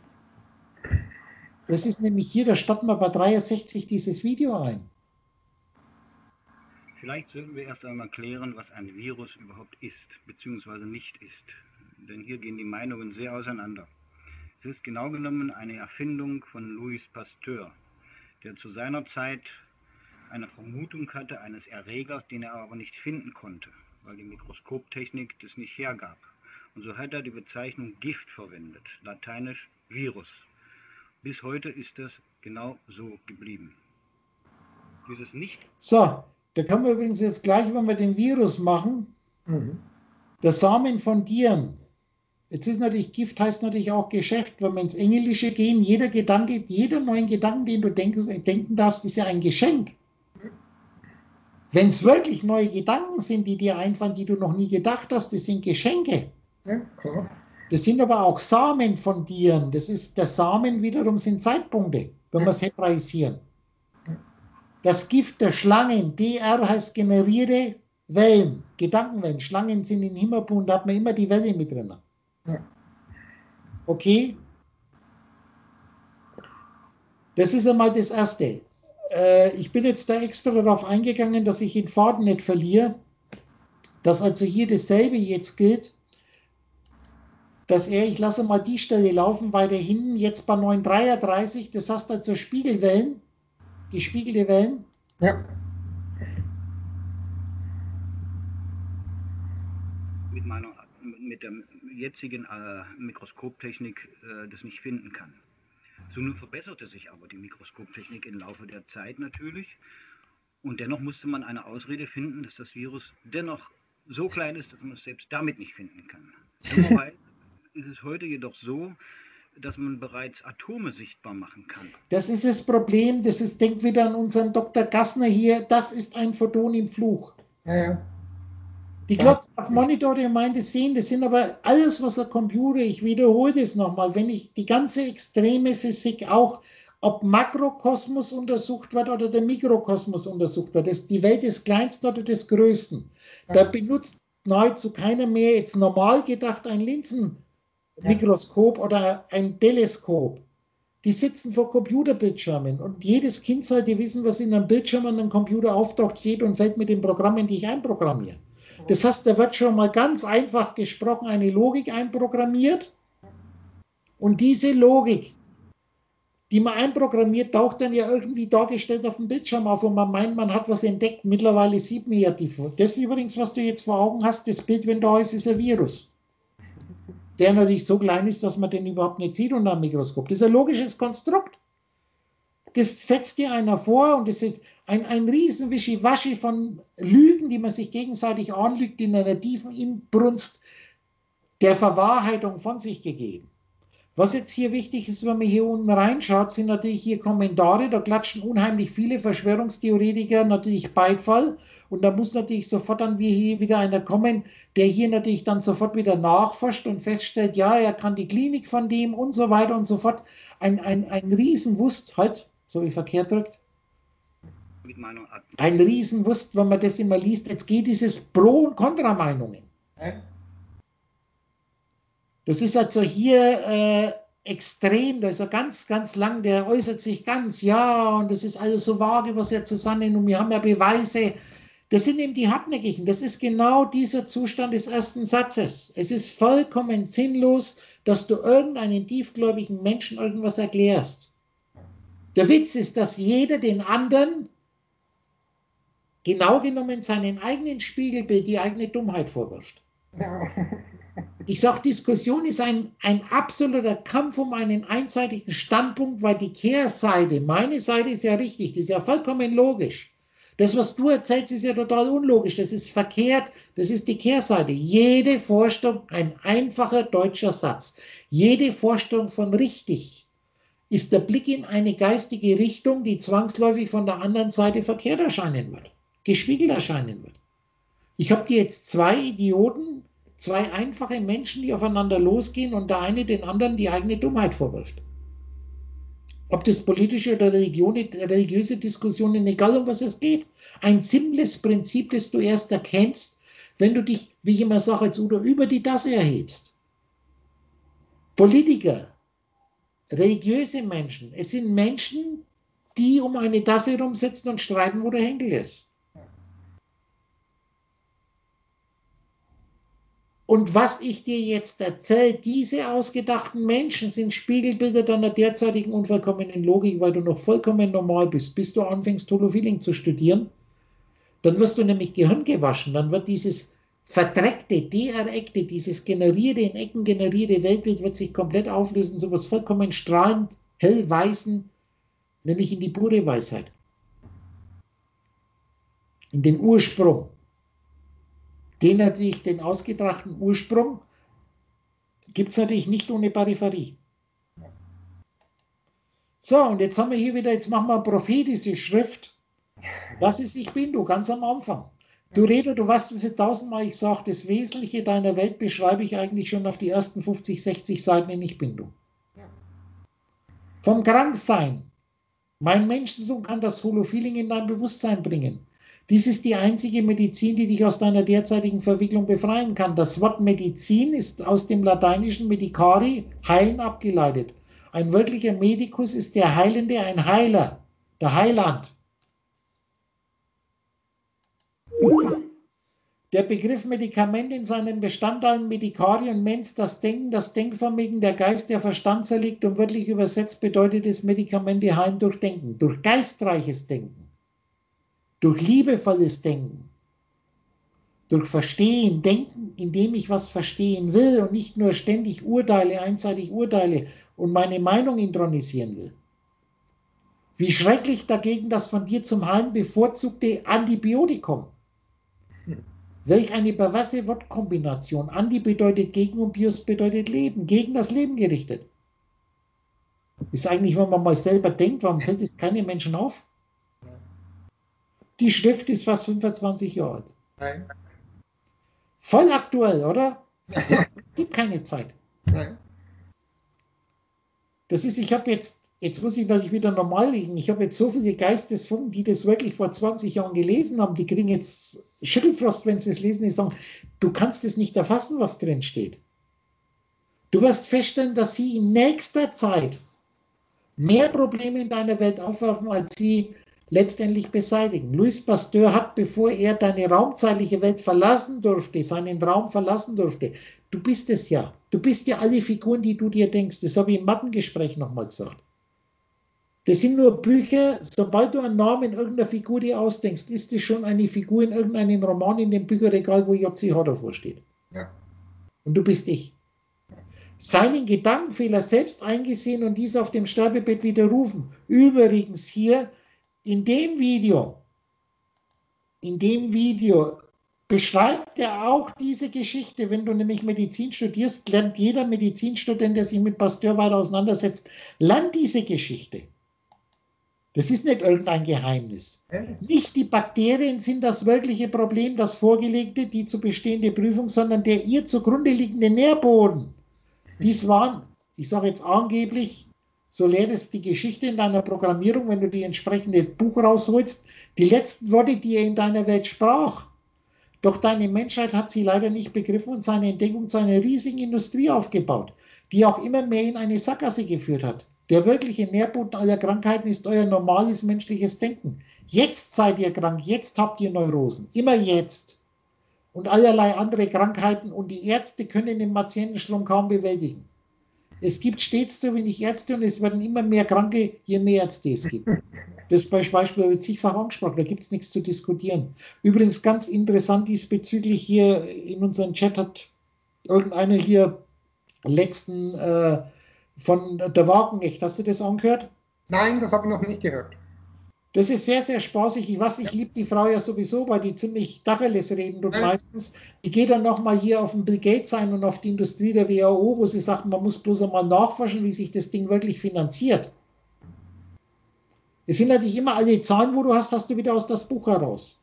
Das ist nämlich hier, da starten wir bei dreihundertsechzig dieses Video ein. Vielleicht sollten wir erst einmal klären, was ein Virus überhaupt ist, beziehungsweise nicht ist. Denn hier gehen die Meinungen sehr auseinander. Es ist genau genommen eine Erfindung von Louis Pasteur, der zu seiner Zeit eine Vermutung hatte eines Erregers, den er aber nicht finden konnte, weil die Mikroskoptechnik das nicht hergab. Und so hat er die Bezeichnung Gift verwendet, lateinisch Virus. Bis heute ist das genau so geblieben. Dieses nicht... So. Da können wir übrigens jetzt gleich, wenn wir den Virus machen, mhm. der Samen von Tieren. Jetzt ist natürlich, Gift heißt natürlich auch Geschäft, wenn wir ins Englische gehen, jeder Gedanke, jeder neuen Gedanken, den du denkst, denken darfst, ist ja ein Geschenk. Wenn es wirklich neue Gedanken sind, die dir einfallen, die du noch nie gedacht hast, das sind Geschenke. Ja, klar. Das sind aber auch Samen von Tieren. Das ist, der Samen wiederum sind Zeitpunkte, wenn wir es hebraisieren. Das Gift der Schlangen, D R heißt generierte Wellen, Gedankenwellen. Schlangen sind im Himmelbund, da hat man immer die Welle mit drin. Ja. Okay? Das ist einmal das Erste. Äh, ich bin jetzt da extra darauf eingegangen, dass ich den Faden nicht verliere, dass also hier dasselbe jetzt gilt, dass er, ich lasse mal die Stelle laufen, weiter hinten, jetzt bei neun dreiunddreißig, das heißt also Spiegelwellen, gespiegelte Wellen. Ja. Mit meiner, mit der jetzigen äh, Mikroskoptechnik äh, das nicht finden kann. So nun verbesserte sich aber die Mikroskoptechnik im Laufe der Zeit natürlich. Und dennoch musste man eine Ausrede finden, dass das Virus dennoch so klein ist, dass man es selbst damit nicht finden kann. Dummerweise ist es heute jedoch so, dass man bereits Atome sichtbar machen kann. Das ist das Problem, das ist, denk wieder an unseren Doktor Gassner hier, das ist ein Photon im Fluch. Ja, ja. Die Glotzen auf Monitore, ihr meint es sehen, das sind aber alles, was der Computer, ich wiederhole das nochmal, wenn ich die ganze extreme Physik, auch ob Makrokosmos untersucht wird oder der Mikrokosmos untersucht wird. Das, die Welt des Kleinsten oder des Größten. Da benutzt nahezu keiner mehr jetzt normal gedacht ein Linsenmikroskop oder ein Teleskop. Die sitzen vor Computerbildschirmen und jedes Kind sollte wissen, was in einem Bildschirm an einem Computer auftaucht, steht und fällt mit den Programmen, die ich einprogrammiere. Das heißt, da wird schon mal ganz einfach gesprochen eine Logik einprogrammiert und diese Logik, die man einprogrammiert, taucht dann ja irgendwie dargestellt auf dem Bildschirm auf und man meint, man hat was entdeckt. Mittlerweile sieht man ja die. Das ist übrigens, was du jetzt vor Augen hast, das Bild, wenn da ist, ist ein Virus. Der natürlich so klein ist, dass man den überhaupt nicht sieht unter einem Mikroskop. Das ist ein logisches Konstrukt. Das setzt dir einer vor und das ist ein, ein riesen Wischiwaschi von Lügen, die man sich gegenseitig anlügt, in einer tiefen Inbrunst der Verwahrheitung von sich gegeben. Was jetzt hier wichtig ist, wenn man hier unten reinschaut, sind natürlich hier Kommentare, da klatschen unheimlich viele Verschwörungstheoretiker natürlich Beifall und da muss natürlich sofort dann wie hier wieder einer kommen, der hier natürlich dann sofort wieder nachforscht und feststellt, ja, er kann die Klinik von dem und so weiter und so fort. Ein, ein, ein Riesenwust, halt, so wie verkehrt drückt, ein Riesenwust, wenn man das immer liest, jetzt geht dieses Pro- und Kontrameinungen. Das ist also hier äh, extrem, da ist er ganz, ganz lang, der äußert sich ganz, ja, und das ist alles so vage, was er zusammen, und wir haben ja Beweise. Das sind eben die Hartnäckigen, das ist genau dieser Zustand des ersten Satzes. Es ist vollkommen sinnlos, dass du irgendeinen tiefgläubigen Menschen irgendwas erklärst. Der Witz ist, dass jeder den anderen, genau genommen seinen eigenen Spiegelbild, die eigene Dummheit vorwirft. Ja. Ich sage, Diskussion ist ein, ein absoluter Kampf um einen einseitigen Standpunkt, weil die Kehrseite, meine Seite ist ja richtig, die ist ja vollkommen logisch. Das, was du erzählst, ist ja total unlogisch, das ist verkehrt, das ist die Kehrseite. Jede Vorstellung, ein einfacher deutscher Satz, jede Vorstellung von richtig ist der Blick in eine geistige Richtung, die zwangsläufig von der anderen Seite verkehrt erscheinen wird, gespiegelt erscheinen wird. Ich habe dir jetzt zwei Idioten, zwei einfache Menschen, die aufeinander losgehen und der eine den anderen die eigene Dummheit vorwirft. Ob das politische oder religiöse Diskussionen, egal um was es geht. Ein simples Prinzip, das du erst erkennst, wenn du dich, wie ich immer sage, als Udo, über die Tasse erhebst. Politiker, religiöse Menschen, es sind Menschen, die um eine Tasse rumsitzen und streiten, wo der Henkel ist. Und was ich dir jetzt erzähle, diese ausgedachten Menschen sind Spiegelbilder deiner derzeitigen unvollkommenen Logik, weil du noch vollkommen normal bist. Bis du anfängst, Holofeeling zu studieren, dann wirst du nämlich Gehirn gewaschen. Dann wird dieses verdreckte, deereckte, dieses generierte, in Ecken generierte Weltbild wird sich komplett auflösen, so was vollkommen strahlend, hellweißen, nämlich in die pure Weisheit. In den Ursprung. Den natürlich, den ausgedachten Ursprung, gibt es natürlich nicht ohne Peripherie. So, und jetzt haben wir hier wieder, jetzt machen wir eine prophetische Schrift. Was ist Ich Bin Du, ganz am Anfang. Du Redo, du weißt, wie viel tausendmal ich sage, das Wesentliche deiner Welt beschreibe ich eigentlich schon auf die ersten fünfzig, sechzig Seiten in Ich Bin Du. Vom Kranksein. Mein Menschensohn kann das Holofeeling in dein Bewusstsein bringen. Dies ist die einzige Medizin, die dich aus deiner derzeitigen Verwicklung befreien kann. Das Wort Medizin ist aus dem lateinischen medicari, heilen, abgeleitet. Ein wirklicher Medikus ist der Heilende, ein Heiler, der Heiland. Der Begriff Medikament in seinen Bestandteilen Medicari und Mens, das Denken, das Denkvermögen, der Geist, der Verstand zerlegt und wörtlich übersetzt bedeutet es Medikamente heilen durch Denken, durch geistreiches Denken. Durch liebevolles Denken, durch Verstehen, Denken, indem ich was verstehen will und nicht nur ständig urteile, einseitig urteile und meine Meinung intronisieren will. Wie schrecklich dagegen das von dir zum Heilen bevorzugte Antibiotikum. Welch eine perverse Wortkombination. Anti bedeutet gegen und Bios bedeutet Leben, gegen das Leben gerichtet. Ist eigentlich, wenn man mal selber denkt, warum fällt es keine Menschen auf? Die Schrift ist fast fünfundzwanzig Jahre alt. Nein. Voll aktuell, oder? Es gibt keine Zeit. Nein. Das ist, ich habe jetzt jetzt muss ich natürlich wieder normal reden. Ich habe jetzt so viele Geistesfunken, die das wirklich vor zwanzig Jahren gelesen haben, die kriegen jetzt Schüttelfrost, wenn sie es lesen, die sagen, du kannst es nicht erfassen, was drin steht. Du wirst feststellen, dass sie in nächster Zeit mehr Probleme in deiner Welt aufwerfen, als sie letztendlich beseitigen. Louis Pasteur hat, bevor er deine raumzeitliche Welt verlassen durfte, seinen Raum verlassen durfte, du bist es ja. Du bist ja alle Figuren, die du dir denkst. Das habe ich im Mattengespräch nochmal gesagt. Das sind nur Bücher, sobald du einen Namen in irgendeiner Figur dir ausdenkst, ist es schon eine Figur in irgendeinem Roman in dem Bücherregal, wo J C H davor steht. Ja. Und du bist ich. Seinen Gedankenfehler selbst eingesehen und dies auf dem Sterbebett widerrufen. Übrigens hier in dem Video, in dem Video beschreibt er auch diese Geschichte. Wenn du nämlich Medizin studierst, lernt jeder Medizinstudent, der sich mit Pasteur weiter auseinandersetzt, lernt diese Geschichte. Das ist nicht irgendein Geheimnis. Nicht die Bakterien sind das wirkliche Problem, das vorgelegte, die zu bestehende Prüfung, sondern der ihr zugrunde liegende Nährboden. Dies waren, ich sage jetzt angeblich, so lehrt es die Geschichte in deiner Programmierung, wenn du die entsprechende Buch rausholst, die letzten Worte, die er in deiner Welt sprach. Doch deine Menschheit hat sie leider nicht begriffen und seine Entdeckung zu einer riesigen Industrie aufgebaut, die auch immer mehr in eine Sackgasse geführt hat. Der wirkliche Nährboden aller Krankheiten ist euer normales menschliches Denken. Jetzt seid ihr krank, jetzt habt ihr Neurosen, immer jetzt. Und allerlei andere Krankheiten und die Ärzte können den Patientenstrom kaum bewältigen. Es gibt stets zu wenig Ärzte und es werden immer mehr Kranke, je mehr Ärzte es gibt. Das Beispiel wird zigfach angesprochen, da gibt es nichts zu diskutieren. Übrigens ganz interessant diesbezüglich hier in unserem Chat hat irgendeiner hier letzten äh, von der Wagenknecht, hast du das angehört? Nein, das habe ich noch nicht gehört. Das ist sehr, sehr spaßig. Ich weiß, ich liebe die Frau ja sowieso, weil die ziemlich Tacheles reden und ja. meistens. Die geht dann nochmal hier auf den Bill Gates ein und auf die Industrie der W H O, wo sie sagt, man muss bloß einmal nachforschen, wie sich das Ding wirklich finanziert. Es sind natürlich immer alle Zahlen, wo du hast, hast du wieder aus das Buch heraus.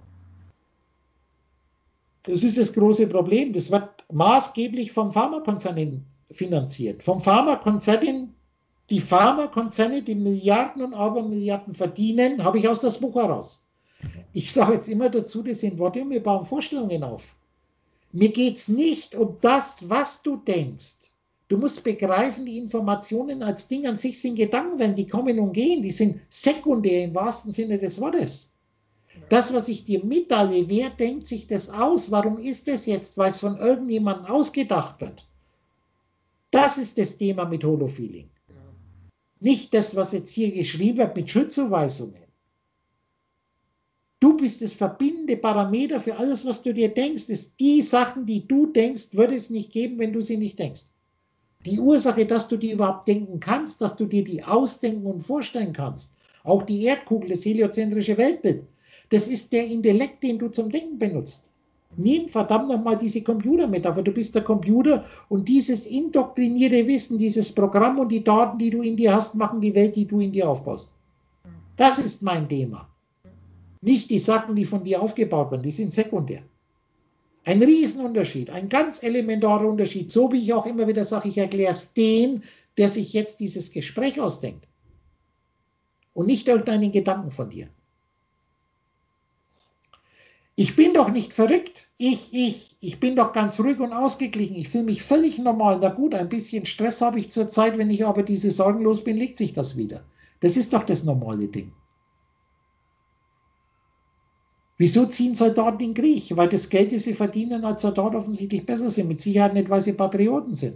Das ist das große Problem. Das wird maßgeblich vom Pharmakonzernen finanziert. Vom Pharmakonzernen, die Pharmakonzerne, die Milliarden und Abermilliarden verdienen, habe ich aus das Buch heraus. Ich sage jetzt immer dazu, das sind Worte und wir bauen Vorstellungen auf. Mir geht es nicht um das, was du denkst. Du musst begreifen, die Informationen als Ding an sich sind Gedankenwellen, die kommen und gehen, die sind sekundär im wahrsten Sinne des Wortes. Das, was ich dir mitteile, wer denkt sich das aus? Warum ist das jetzt? Weil es von irgendjemandem ausgedacht wird. Das ist das Thema mit Holofeeling. Nicht das, was jetzt hier geschrieben wird mit Schuldzuweisungen. Du bist das verbindende Parameter für alles, was du dir denkst. Das die Sachen, die du denkst, würde es nicht geben, wenn du sie nicht denkst. Die Ursache, dass du die überhaupt denken kannst, dass du dir die ausdenken und vorstellen kannst, auch die Erdkugel, das heliozentrische Weltbild, das ist der Intellekt, den du zum Denken benutzt. Nimm verdammt nochmal diese Computermetapher. Du bist der Computer und dieses indoktrinierte Wissen, dieses Programm und die Daten, die du in dir hast, machen die Welt, die du in dir aufbaust. Das ist mein Thema. Nicht die Sachen, die von dir aufgebaut werden, die sind sekundär. Ein Riesenunterschied, ein ganz elementarer Unterschied. So wie ich auch immer wieder sage, ich erkläre es den, der sich jetzt dieses Gespräch ausdenkt. Und nicht irgendeinen Gedanken von dir. Ich bin doch nicht verrückt. Ich, ich, ich bin doch ganz ruhig und ausgeglichen. Ich fühle mich völlig normal. Na gut, ein bisschen Stress habe ich zurzeit. Wenn ich aber diese sorgenlos bin, legt sich das wieder. Das ist doch das normale Ding. Wieso ziehen Soldaten in den Krieg? Weil das Geld, das sie verdienen als Soldat, offensichtlich besser sind. Mit Sicherheit nicht, weil sie Patrioten sind.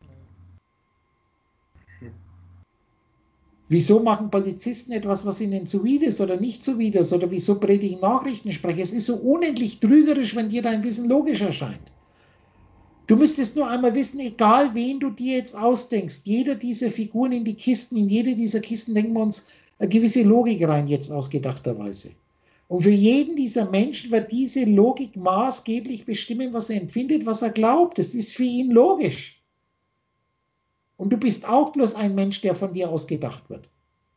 Wieso machen Polizisten etwas, was ihnen zuwider ist oder nicht zuwider ist? Oder wieso predigen Nachrichtensprecher? Es ist so unendlich trügerisch, wenn dir dein Wissen logisch erscheint. Du müsstest nur einmal wissen, egal wen du dir jetzt ausdenkst, jeder dieser Figuren in die Kisten, in jede dieser Kisten denken wir uns eine gewisse Logik rein, jetzt ausgedachterweise. Und für jeden dieser Menschen wird diese Logik maßgeblich bestimmen, was er empfindet, was er glaubt. Das ist für ihn logisch. Und du bist auch bloß ein Mensch, der von dir ausgedacht wird.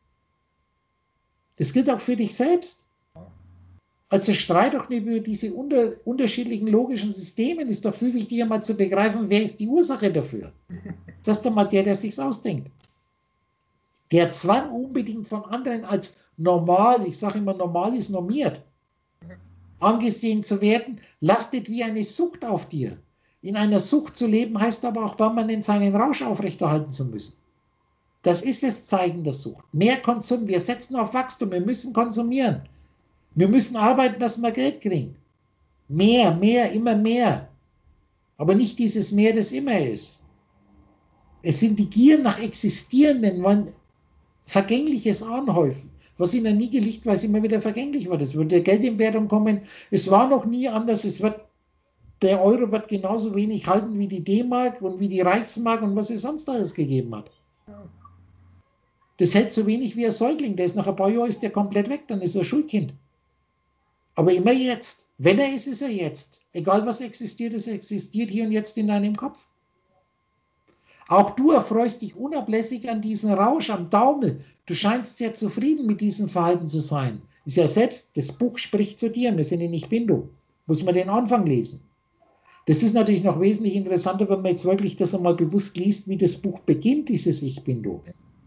Das gilt auch für dich selbst. Also streit doch nicht über diese unter, unterschiedlichen logischen Systeme. Es ist doch viel wichtiger, mal zu begreifen, wer ist die Ursache dafür. Das ist doch mal der, der sich's ausdenkt. Der Zwang unbedingt von anderen als normal, ich sage immer, normal ist normiert, angesehen zu werden, lastet wie eine Sucht auf dir. In einer Sucht zu leben, heißt aber auch permanent seinen Rausch aufrechterhalten zu müssen. Das ist das Zeichen der Sucht. Mehr Konsum, wir setzen auf Wachstum, wir müssen konsumieren. Wir müssen arbeiten, dass wir Geld kriegen. Mehr, mehr, immer mehr. Aber nicht dieses Mehr, das immer ist. Es sind die Gier nach Existierenden, wollen Vergängliches anhäufen, was ihnen nie gelingt, weil es immer wieder vergänglich wird. Es wird der Geldentwertung kommen. Es war noch nie anders. Es wird, der Euro wird genauso wenig halten wie die D-Mark und wie die Reichsmark und was es sonst alles gegeben hat. Das hält so wenig wie ein Säugling. Der ist nach ein paar Jahren ist der komplett weg, dann ist er ein Schulkind. Aber immer jetzt. Wenn er ist, ist er jetzt. Egal was existiert, es existiert hier und jetzt in deinem Kopf. Auch du erfreust dich unablässig an diesen Rausch am Taumel. Du scheinst sehr zufrieden mit diesem Verhalten zu sein. Ist ja selbst, das Buch spricht zu dir. Wir sind in Ich bin du. Muss man den Anfang lesen. Das ist natürlich noch wesentlich interessanter, wenn man jetzt wirklich das einmal bewusst liest, wie das Buch beginnt, dieses Ich bin du.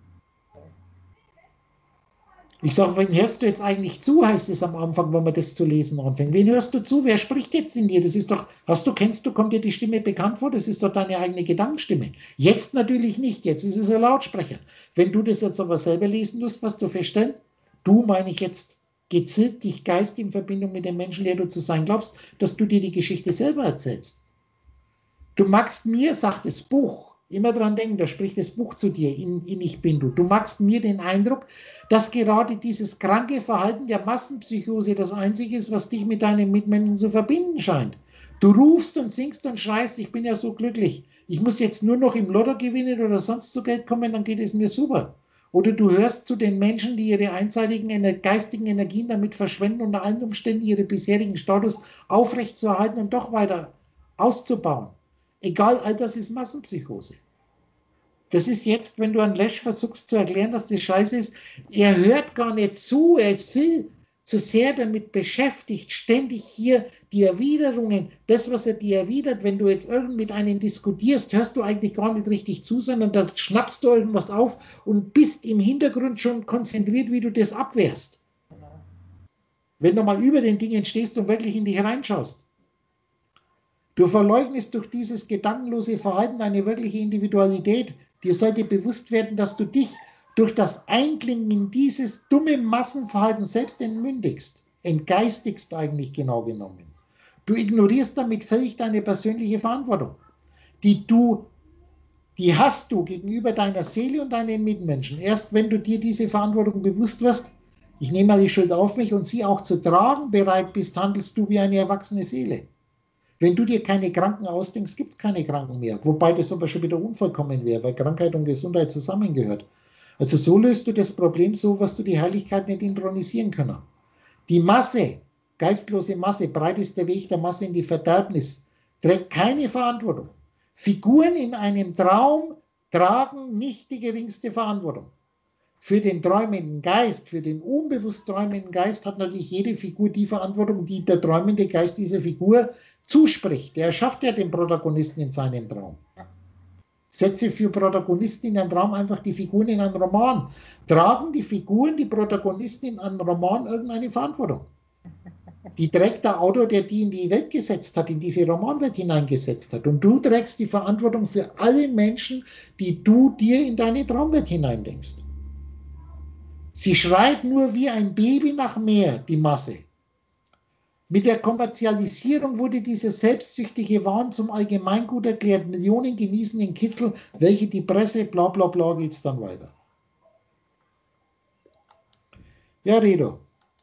Ich sage, wen hörst du jetzt eigentlich zu, heißt es am Anfang, wenn man das zu lesen anfängt. Wen hörst du zu? Wer spricht jetzt in dir? Das ist doch, hast du, kennst du, kommt dir die Stimme bekannt vor? Das ist doch deine eigene Gedankenstimme. Jetzt natürlich nicht, jetzt ist es ein Lautsprecher. Wenn du das jetzt aber selber lesen musst, was du feststellst, du, meine ich jetzt, gezielt dich Geist in Verbindung mit dem Menschen, der du zu sein glaubst, dass du dir die Geschichte selber erzählst. Du magst mir, sagt das Buch, immer dran denken, da spricht das Buch zu dir, in, in Ich bin du. Du machst mir den Eindruck, dass gerade dieses kranke Verhalten der Massenpsychose das Einzige ist, was dich mit deinen Mitmenschen zu verbinden scheint. Du rufst und singst und schreist, ich bin ja so glücklich. Ich muss jetzt nur noch im Lotto gewinnen oder sonst zu Geld kommen, dann geht es mir super. Oder du hörst zu den Menschen, die ihre einseitigen geistigen Energien damit verschwenden, unter allen Umständen ihre bisherigen Status aufrechtzuerhalten und doch weiter auszubauen. Egal, all das ist Massenpsychose. Das ist jetzt, wenn du an Lesch versuchst zu erklären, dass das scheiße ist, er hört gar nicht zu, er ist viel zu sehr damit beschäftigt, ständig hier die Erwiderungen, das, was er dir erwidert, wenn du jetzt irgend mit einem diskutierst, hörst du eigentlich gar nicht richtig zu, sondern da schnappst du irgendwas auf und bist im Hintergrund schon konzentriert, wie du das abwehrst. Wenn du mal über den Dingen stehst und wirklich in dich reinschaust. Du verleugnest durch dieses gedankenlose Verhalten deine wirkliche Individualität. Dir sollte bewusst werden, dass du dich durch das Einklingen in dieses dumme Massenverhalten selbst entmündigst, entgeistigst eigentlich genau genommen. Du ignorierst damit völlig deine persönliche Verantwortung, die du, die hast du gegenüber deiner Seele und deinen Mitmenschen. Erst wenn du dir diese Verantwortung bewusst wirst, ich nehme mal die Schuld auf mich und sie auch zu tragen bereit bist, handelst du wie eine erwachsene Seele. Wenn du dir keine Kranken ausdenkst, gibt es keine Kranken mehr. Wobei das aber schon wieder unvollkommen wäre, weil Krankheit und Gesundheit zusammengehört. Also so löst du das Problem so, was du die Heiligkeit nicht intronisieren können. Die Masse, geistlose Masse, breit ist der Weg der Masse in die Verderbnis, trägt keine Verantwortung. Figuren in einem Traum tragen nicht die geringste Verantwortung. Für den träumenden Geist, für den unbewusst träumenden Geist hat natürlich jede Figur die Verantwortung, die der träumende Geist dieser Figur zuspricht. Der erschafft ja den Protagonisten in seinem Traum. Setze für Protagonisten in einen Traum einfach die Figuren in einen Roman. Tragen die Figuren, die Protagonisten in einem Roman irgendeine Verantwortung? Die trägt der Autor, der die in die Welt gesetzt hat, in diese Romanwelt hineingesetzt hat. Und du trägst die Verantwortung für alle Menschen, die du dir in deine Traumwelt hineindenkst. Sie schreit nur wie ein Baby nach mehr, die Masse. Mit der Kommerzialisierung wurde dieser selbstsüchtige Wahn zum Allgemeingut erklärt. Millionen genießen den Kitzel, welche die Presse, bla bla bla, geht es dann weiter. Ja, Redo.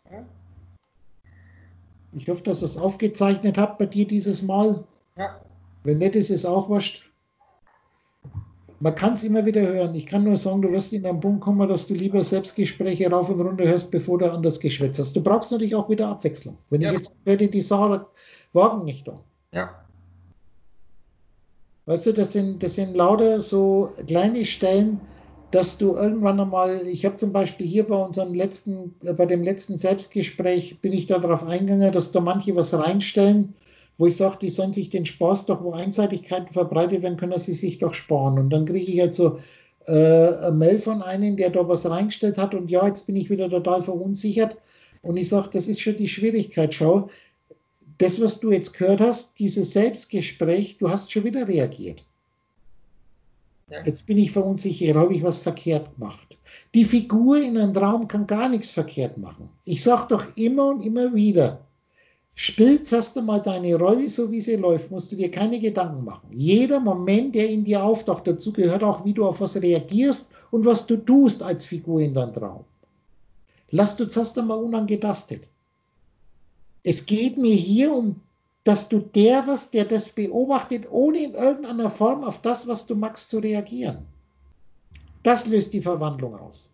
Ich hoffe, dass ihr es aufgezeichnet habt bei dir dieses Mal. Ja. Wenn nicht, ist es auch wurscht. Man kann es immer wieder hören. Ich kann nur sagen, du wirst in einen Punkt kommen, dass du lieber Selbstgespräche rauf und runter hörst, bevor du anders Geschwätz hast. Du brauchst natürlich auch wieder Abwechslung. Wenn ja. ich jetzt höre, die Sache, Wagen nicht da. Ja. Weißt du, das sind, das sind lauter so kleine Stellen, dass du irgendwann einmal, ich habe zum Beispiel hier bei unserem letzten, bei dem letzten Selbstgespräch, bin ich darauf eingegangen, dass da manche was reinstellen, wo ich sage, die sollen sich den Spaß doch, wo Einseitigkeiten verbreitet werden, können sie sich doch sparen. Und dann kriege ich halt so äh, eine Mail von einem, der da was reingestellt hat und ja, jetzt bin ich wieder total verunsichert. Und ich sage, das ist schon die Schwierigkeit. Schau, das, was du jetzt gehört hast, dieses Selbstgespräch, du hast schon wieder reagiert. Ja. Jetzt bin ich verunsichert, habe ich was verkehrt gemacht. Die Figur in einem Traum kann gar nichts verkehrt machen. Ich sage doch immer und immer wieder, spielst erst einmal deine Rolle, so wie sie läuft, musst du dir keine Gedanken machen. Jeder Moment, der in dir auftaucht, dazu gehört auch, wie du auf was reagierst und was du tust als Figur in deinem Traum. Lass du zuerst einmal unangetastet. Es geht mir hier um, dass du der wirst, der das beobachtet, ohne in irgendeiner Form auf das, was du magst, zu reagieren. Das löst die Verwandlung aus.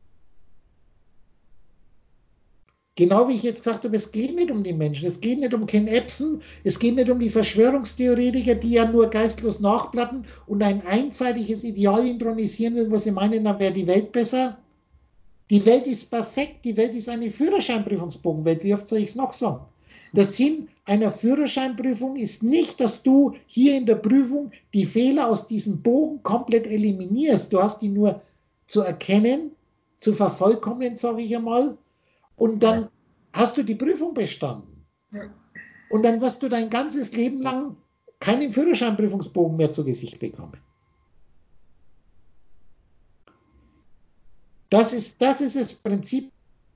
Genau wie ich jetzt gesagt habe, es geht nicht um die Menschen, es geht nicht um Ken Ebsen, es geht nicht um die Verschwörungstheoretiker, die ja nur geistlos nachplatten und ein einseitiges Ideal intronisieren will, was sie meinen, dann wäre die Welt besser. Die Welt ist perfekt, die Welt ist eine Führerscheinprüfungsbogenwelt, wie oft soll ich es noch sagen? Der Sinn einer Führerscheinprüfung ist nicht, dass du hier in der Prüfung die Fehler aus diesem Bogen komplett eliminierst. Du hast die nur zu erkennen, zu vervollkommnen, sage ich einmal, und dann ja. hast du die Prüfung bestanden. Ja. Und dann wirst du dein ganzes Leben lang keinen Führerscheinprüfungsbogen mehr zu Gesicht bekommen. Das ist, das ist das Prinzip.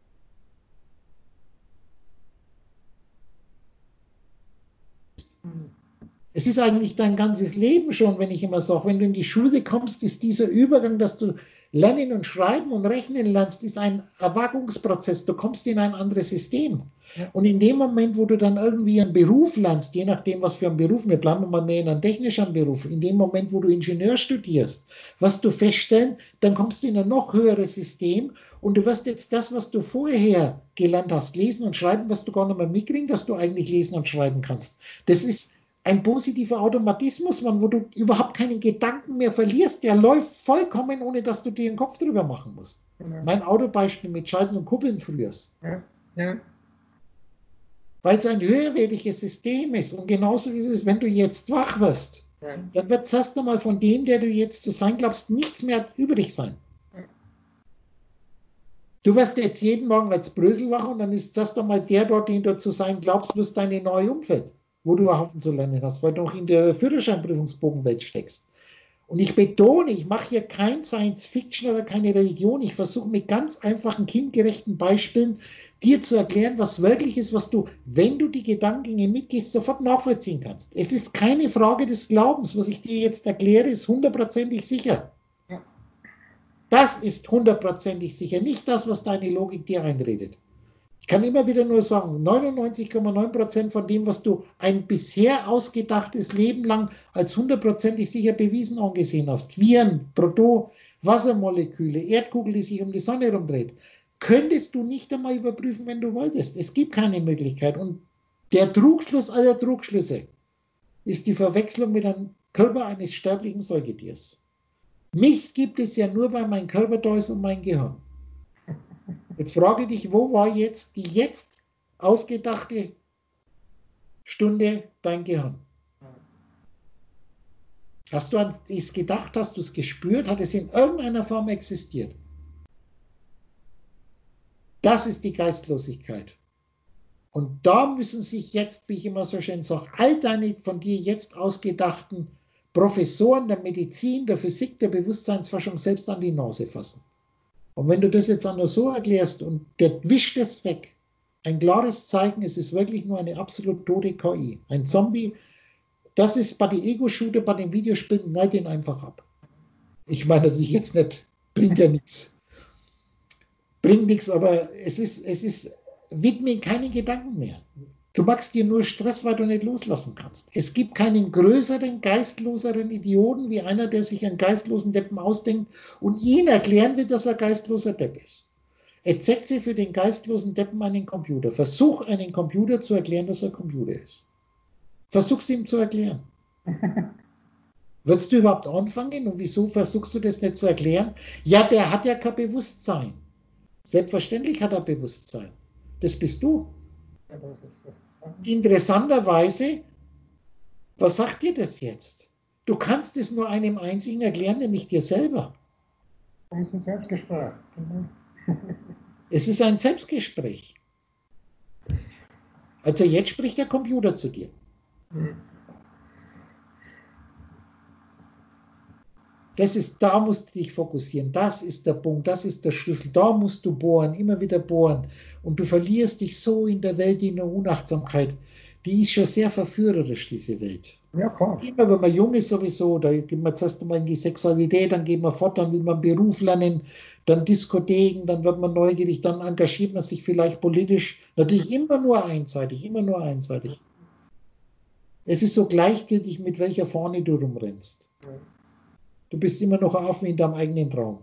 Es ist eigentlich dein ganzes Leben schon, wenn ich immer sage, wenn du in die Schule kommst, ist dieser Übergang, dass du lernen und schreiben und rechnen lernst, ist ein Erwachungsprozess. Du kommst in ein anderes System. Ja. Und in dem Moment, wo du dann irgendwie einen Beruf lernst, je nachdem, was für einen Beruf, wir bleiben mal mehr in einem technischen Beruf, in dem Moment, wo du Ingenieur studierst, was du feststellen, dann kommst du in ein noch höheres System und du wirst jetzt das, was du vorher gelernt hast, lesen und schreiben, was du gar nicht mehr mitkriegst, dass du eigentlich lesen und schreiben kannst. Das ist ein positiver Automatismus, wo du überhaupt keinen Gedanken mehr verlierst, der läuft vollkommen, ohne dass du dir den Kopf drüber machen musst. Ja. Mein Autobeispiel mit Schalten und Kuppeln früher. Ja. Ja. Weil es ein höherwertiges System ist. Und genauso ist es, wenn du jetzt wach wirst. Ja. Dann wird es erst einmal von dem, der du jetzt zu sein glaubst, nichts mehr übrig sein. Ja. Du wirst jetzt jeden Morgen als Brösel wach und dann ist erst einmal der dort, den du zu sein glaubst, plus deine neue Umfeld, wo du überhaupt zu lernen hast, weil du noch in der Führerscheinprüfungsbogenwelt steckst. Und ich betone, ich mache hier kein Science-Fiction oder keine Religion. Ich versuche mit ganz einfachen, kindgerechten Beispielen dir zu erklären, was wirklich ist, was du, wenn du die Gedankengänge mitgehst, sofort nachvollziehen kannst. Es ist keine Frage des Glaubens. Was ich dir jetzt erkläre, ist hundertprozentig sicher. Das ist hundertprozentig sicher, nicht das, was deine Logik dir einredet. Ich kann immer wieder nur sagen, neunundneunzig Komma neun Prozent von dem, was du ein bisher ausgedachtes Leben lang als hundertprozentig sicher bewiesen angesehen hast, Viren, Proto, Wassermoleküle, Erdkugel, die sich um die Sonne herumdreht, könntest du nicht einmal überprüfen, wenn du wolltest. Es gibt keine Möglichkeit. Und der Trugschluss aller Trugschlüsse ist die Verwechslung mit einem Körper eines sterblichen Säugetiers. Mich gibt es ja nur, weil mein Körper da ist und mein Gehirn. Jetzt frage dich, wo war jetzt die jetzt ausgedachte Stunde dein Gehirn? Hast du an es gedacht, hast du es gespürt, hat es in irgendeiner Form existiert? Das ist die Geistlosigkeit. Und da müssen sich jetzt, wie ich immer so schön sage, all deine von dir jetzt ausgedachten Professoren der Medizin, der Physik, der Bewusstseinsforschung selbst an die Nase fassen. Und wenn du das jetzt auch nur so erklärst und der wischt es weg, ein klares Zeichen, es ist wirklich nur eine absolut tote K I. Ein Zombie, das ist bei den Ego-Shooter, bei den Videospielen, neigt den einfach ab. Ich meine natürlich jetzt nicht, bringt ja nichts. Bringt nichts, aber es ist, es ist, widme keine Gedanken mehr. Du machst dir nur Stress, weil du nicht loslassen kannst. Es gibt keinen größeren, geistloseren Idioten wie einer, der sich einen geistlosen Deppen ausdenkt und ihn erklären will, dass er geistloser Depp ist. Jetzt setze für den geistlosen Deppen einen Computer. Versuch, einen Computer zu erklären, dass er ein Computer ist. Versuch es ihm zu erklären. Würdest du überhaupt anfangen? Und wieso versuchst du das nicht zu erklären? Ja, der hat ja kein Bewusstsein. Selbstverständlich hat er Bewusstsein. Das bist du. Interessanterweise, was sagt dir das jetzt? Du kannst es nur einem einzigen erklären, nämlich dir selber. Das ist ein Selbstgespräch. Genau. Es ist ein Selbstgespräch. Also jetzt spricht der Computer zu dir. Mhm. Das ist, da musst du dich fokussieren. Das ist der Punkt, das ist der Schlüssel. Da musst du bohren, immer wieder bohren. Und du verlierst dich so in der Welt, in der Unachtsamkeit. Die ist schon sehr verführerisch, diese Welt. Ja, klar. Immer wenn man jung ist sowieso, da geht man zuerst einmal in die Sexualität, dann geht man fort, dann will man Beruf lernen, dann Diskotheken, dann wird man neugierig, dann engagiert man sich vielleicht politisch. Natürlich immer nur einseitig, immer nur einseitig. Es ist so gleichgültig, mit welcher Fahne du rumrennst. Du bist immer noch Affen in deinem eigenen Traum.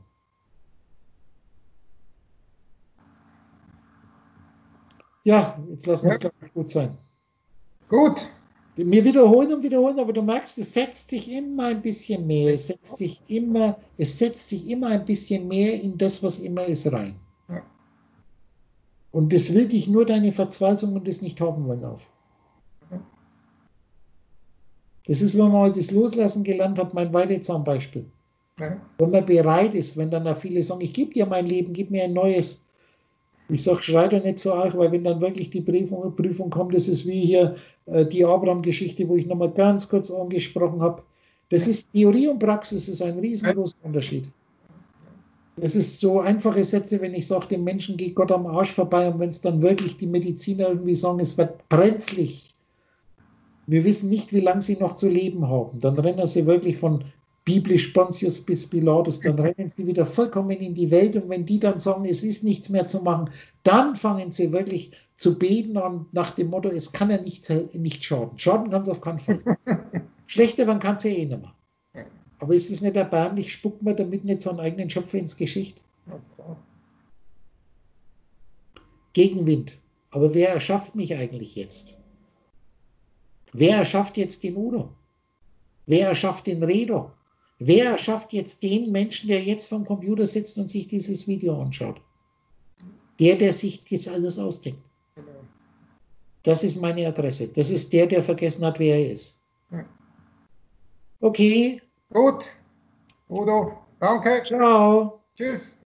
Ja, jetzt lassen wir es ja. gut sein. Gut. Wir wiederholen und wiederholen, aber du merkst, es setzt sich immer ein bisschen mehr. Es setzt sich immer, es setzt sich immer ein bisschen mehr in das, was immer ist, rein. Ja. Und das will dich nur deine Verzweiflung und das nicht haben wollen auf. Das ist, wenn man heute das Loslassen gelernt hat, mein Weidezahnbeispiel. Ja. Wenn man bereit ist, wenn dann auch viele sagen, ich gebe dir mein Leben, gib mir ein neues. Ich sage, schrei doch nicht so arg, weil wenn dann wirklich die Prüfung, Prüfung kommt, das ist wie hier äh, die Abraham-Geschichte, wo ich nochmal ganz kurz angesprochen habe. Das ist Theorie und Praxis, das ist ein riesengroßer Unterschied. Das ist so einfache Sätze, wenn ich sage, dem Menschen geht Gott am Arsch vorbei und wenn es dann wirklich die Mediziner irgendwie sagen, es wird brenzlig. Wir wissen nicht, wie lange sie noch zu leben haben. Dann rennen sie wirklich von biblisch Pontius bis Pilatus, dann rennen sie wieder vollkommen in die Welt und wenn die dann sagen, es ist nichts mehr zu machen, dann fangen sie wirklich zu beten an nach dem Motto, es kann ja nicht, nicht schaden. Schaden kann es auf keinen Fall. Schlechter werden kann es ja eh nicht mehr. Aber ist es nicht erbärmlich, spuckt man damit nicht seinen eigenen Schöpfer ins Gesicht? Gegenwind. Aber wer erschafft mich eigentlich jetzt? Wer erschafft jetzt den Udo? Wer erschafft den Redo? Wer erschafft jetzt den Menschen, der jetzt vom Computer sitzt und sich dieses Video anschaut? Der, der sich jetzt alles ausdenkt. Das ist meine Adresse. Das ist der, der vergessen hat, wer er ist. Okay. Gut. Udo, danke. Ciao. Tschüss.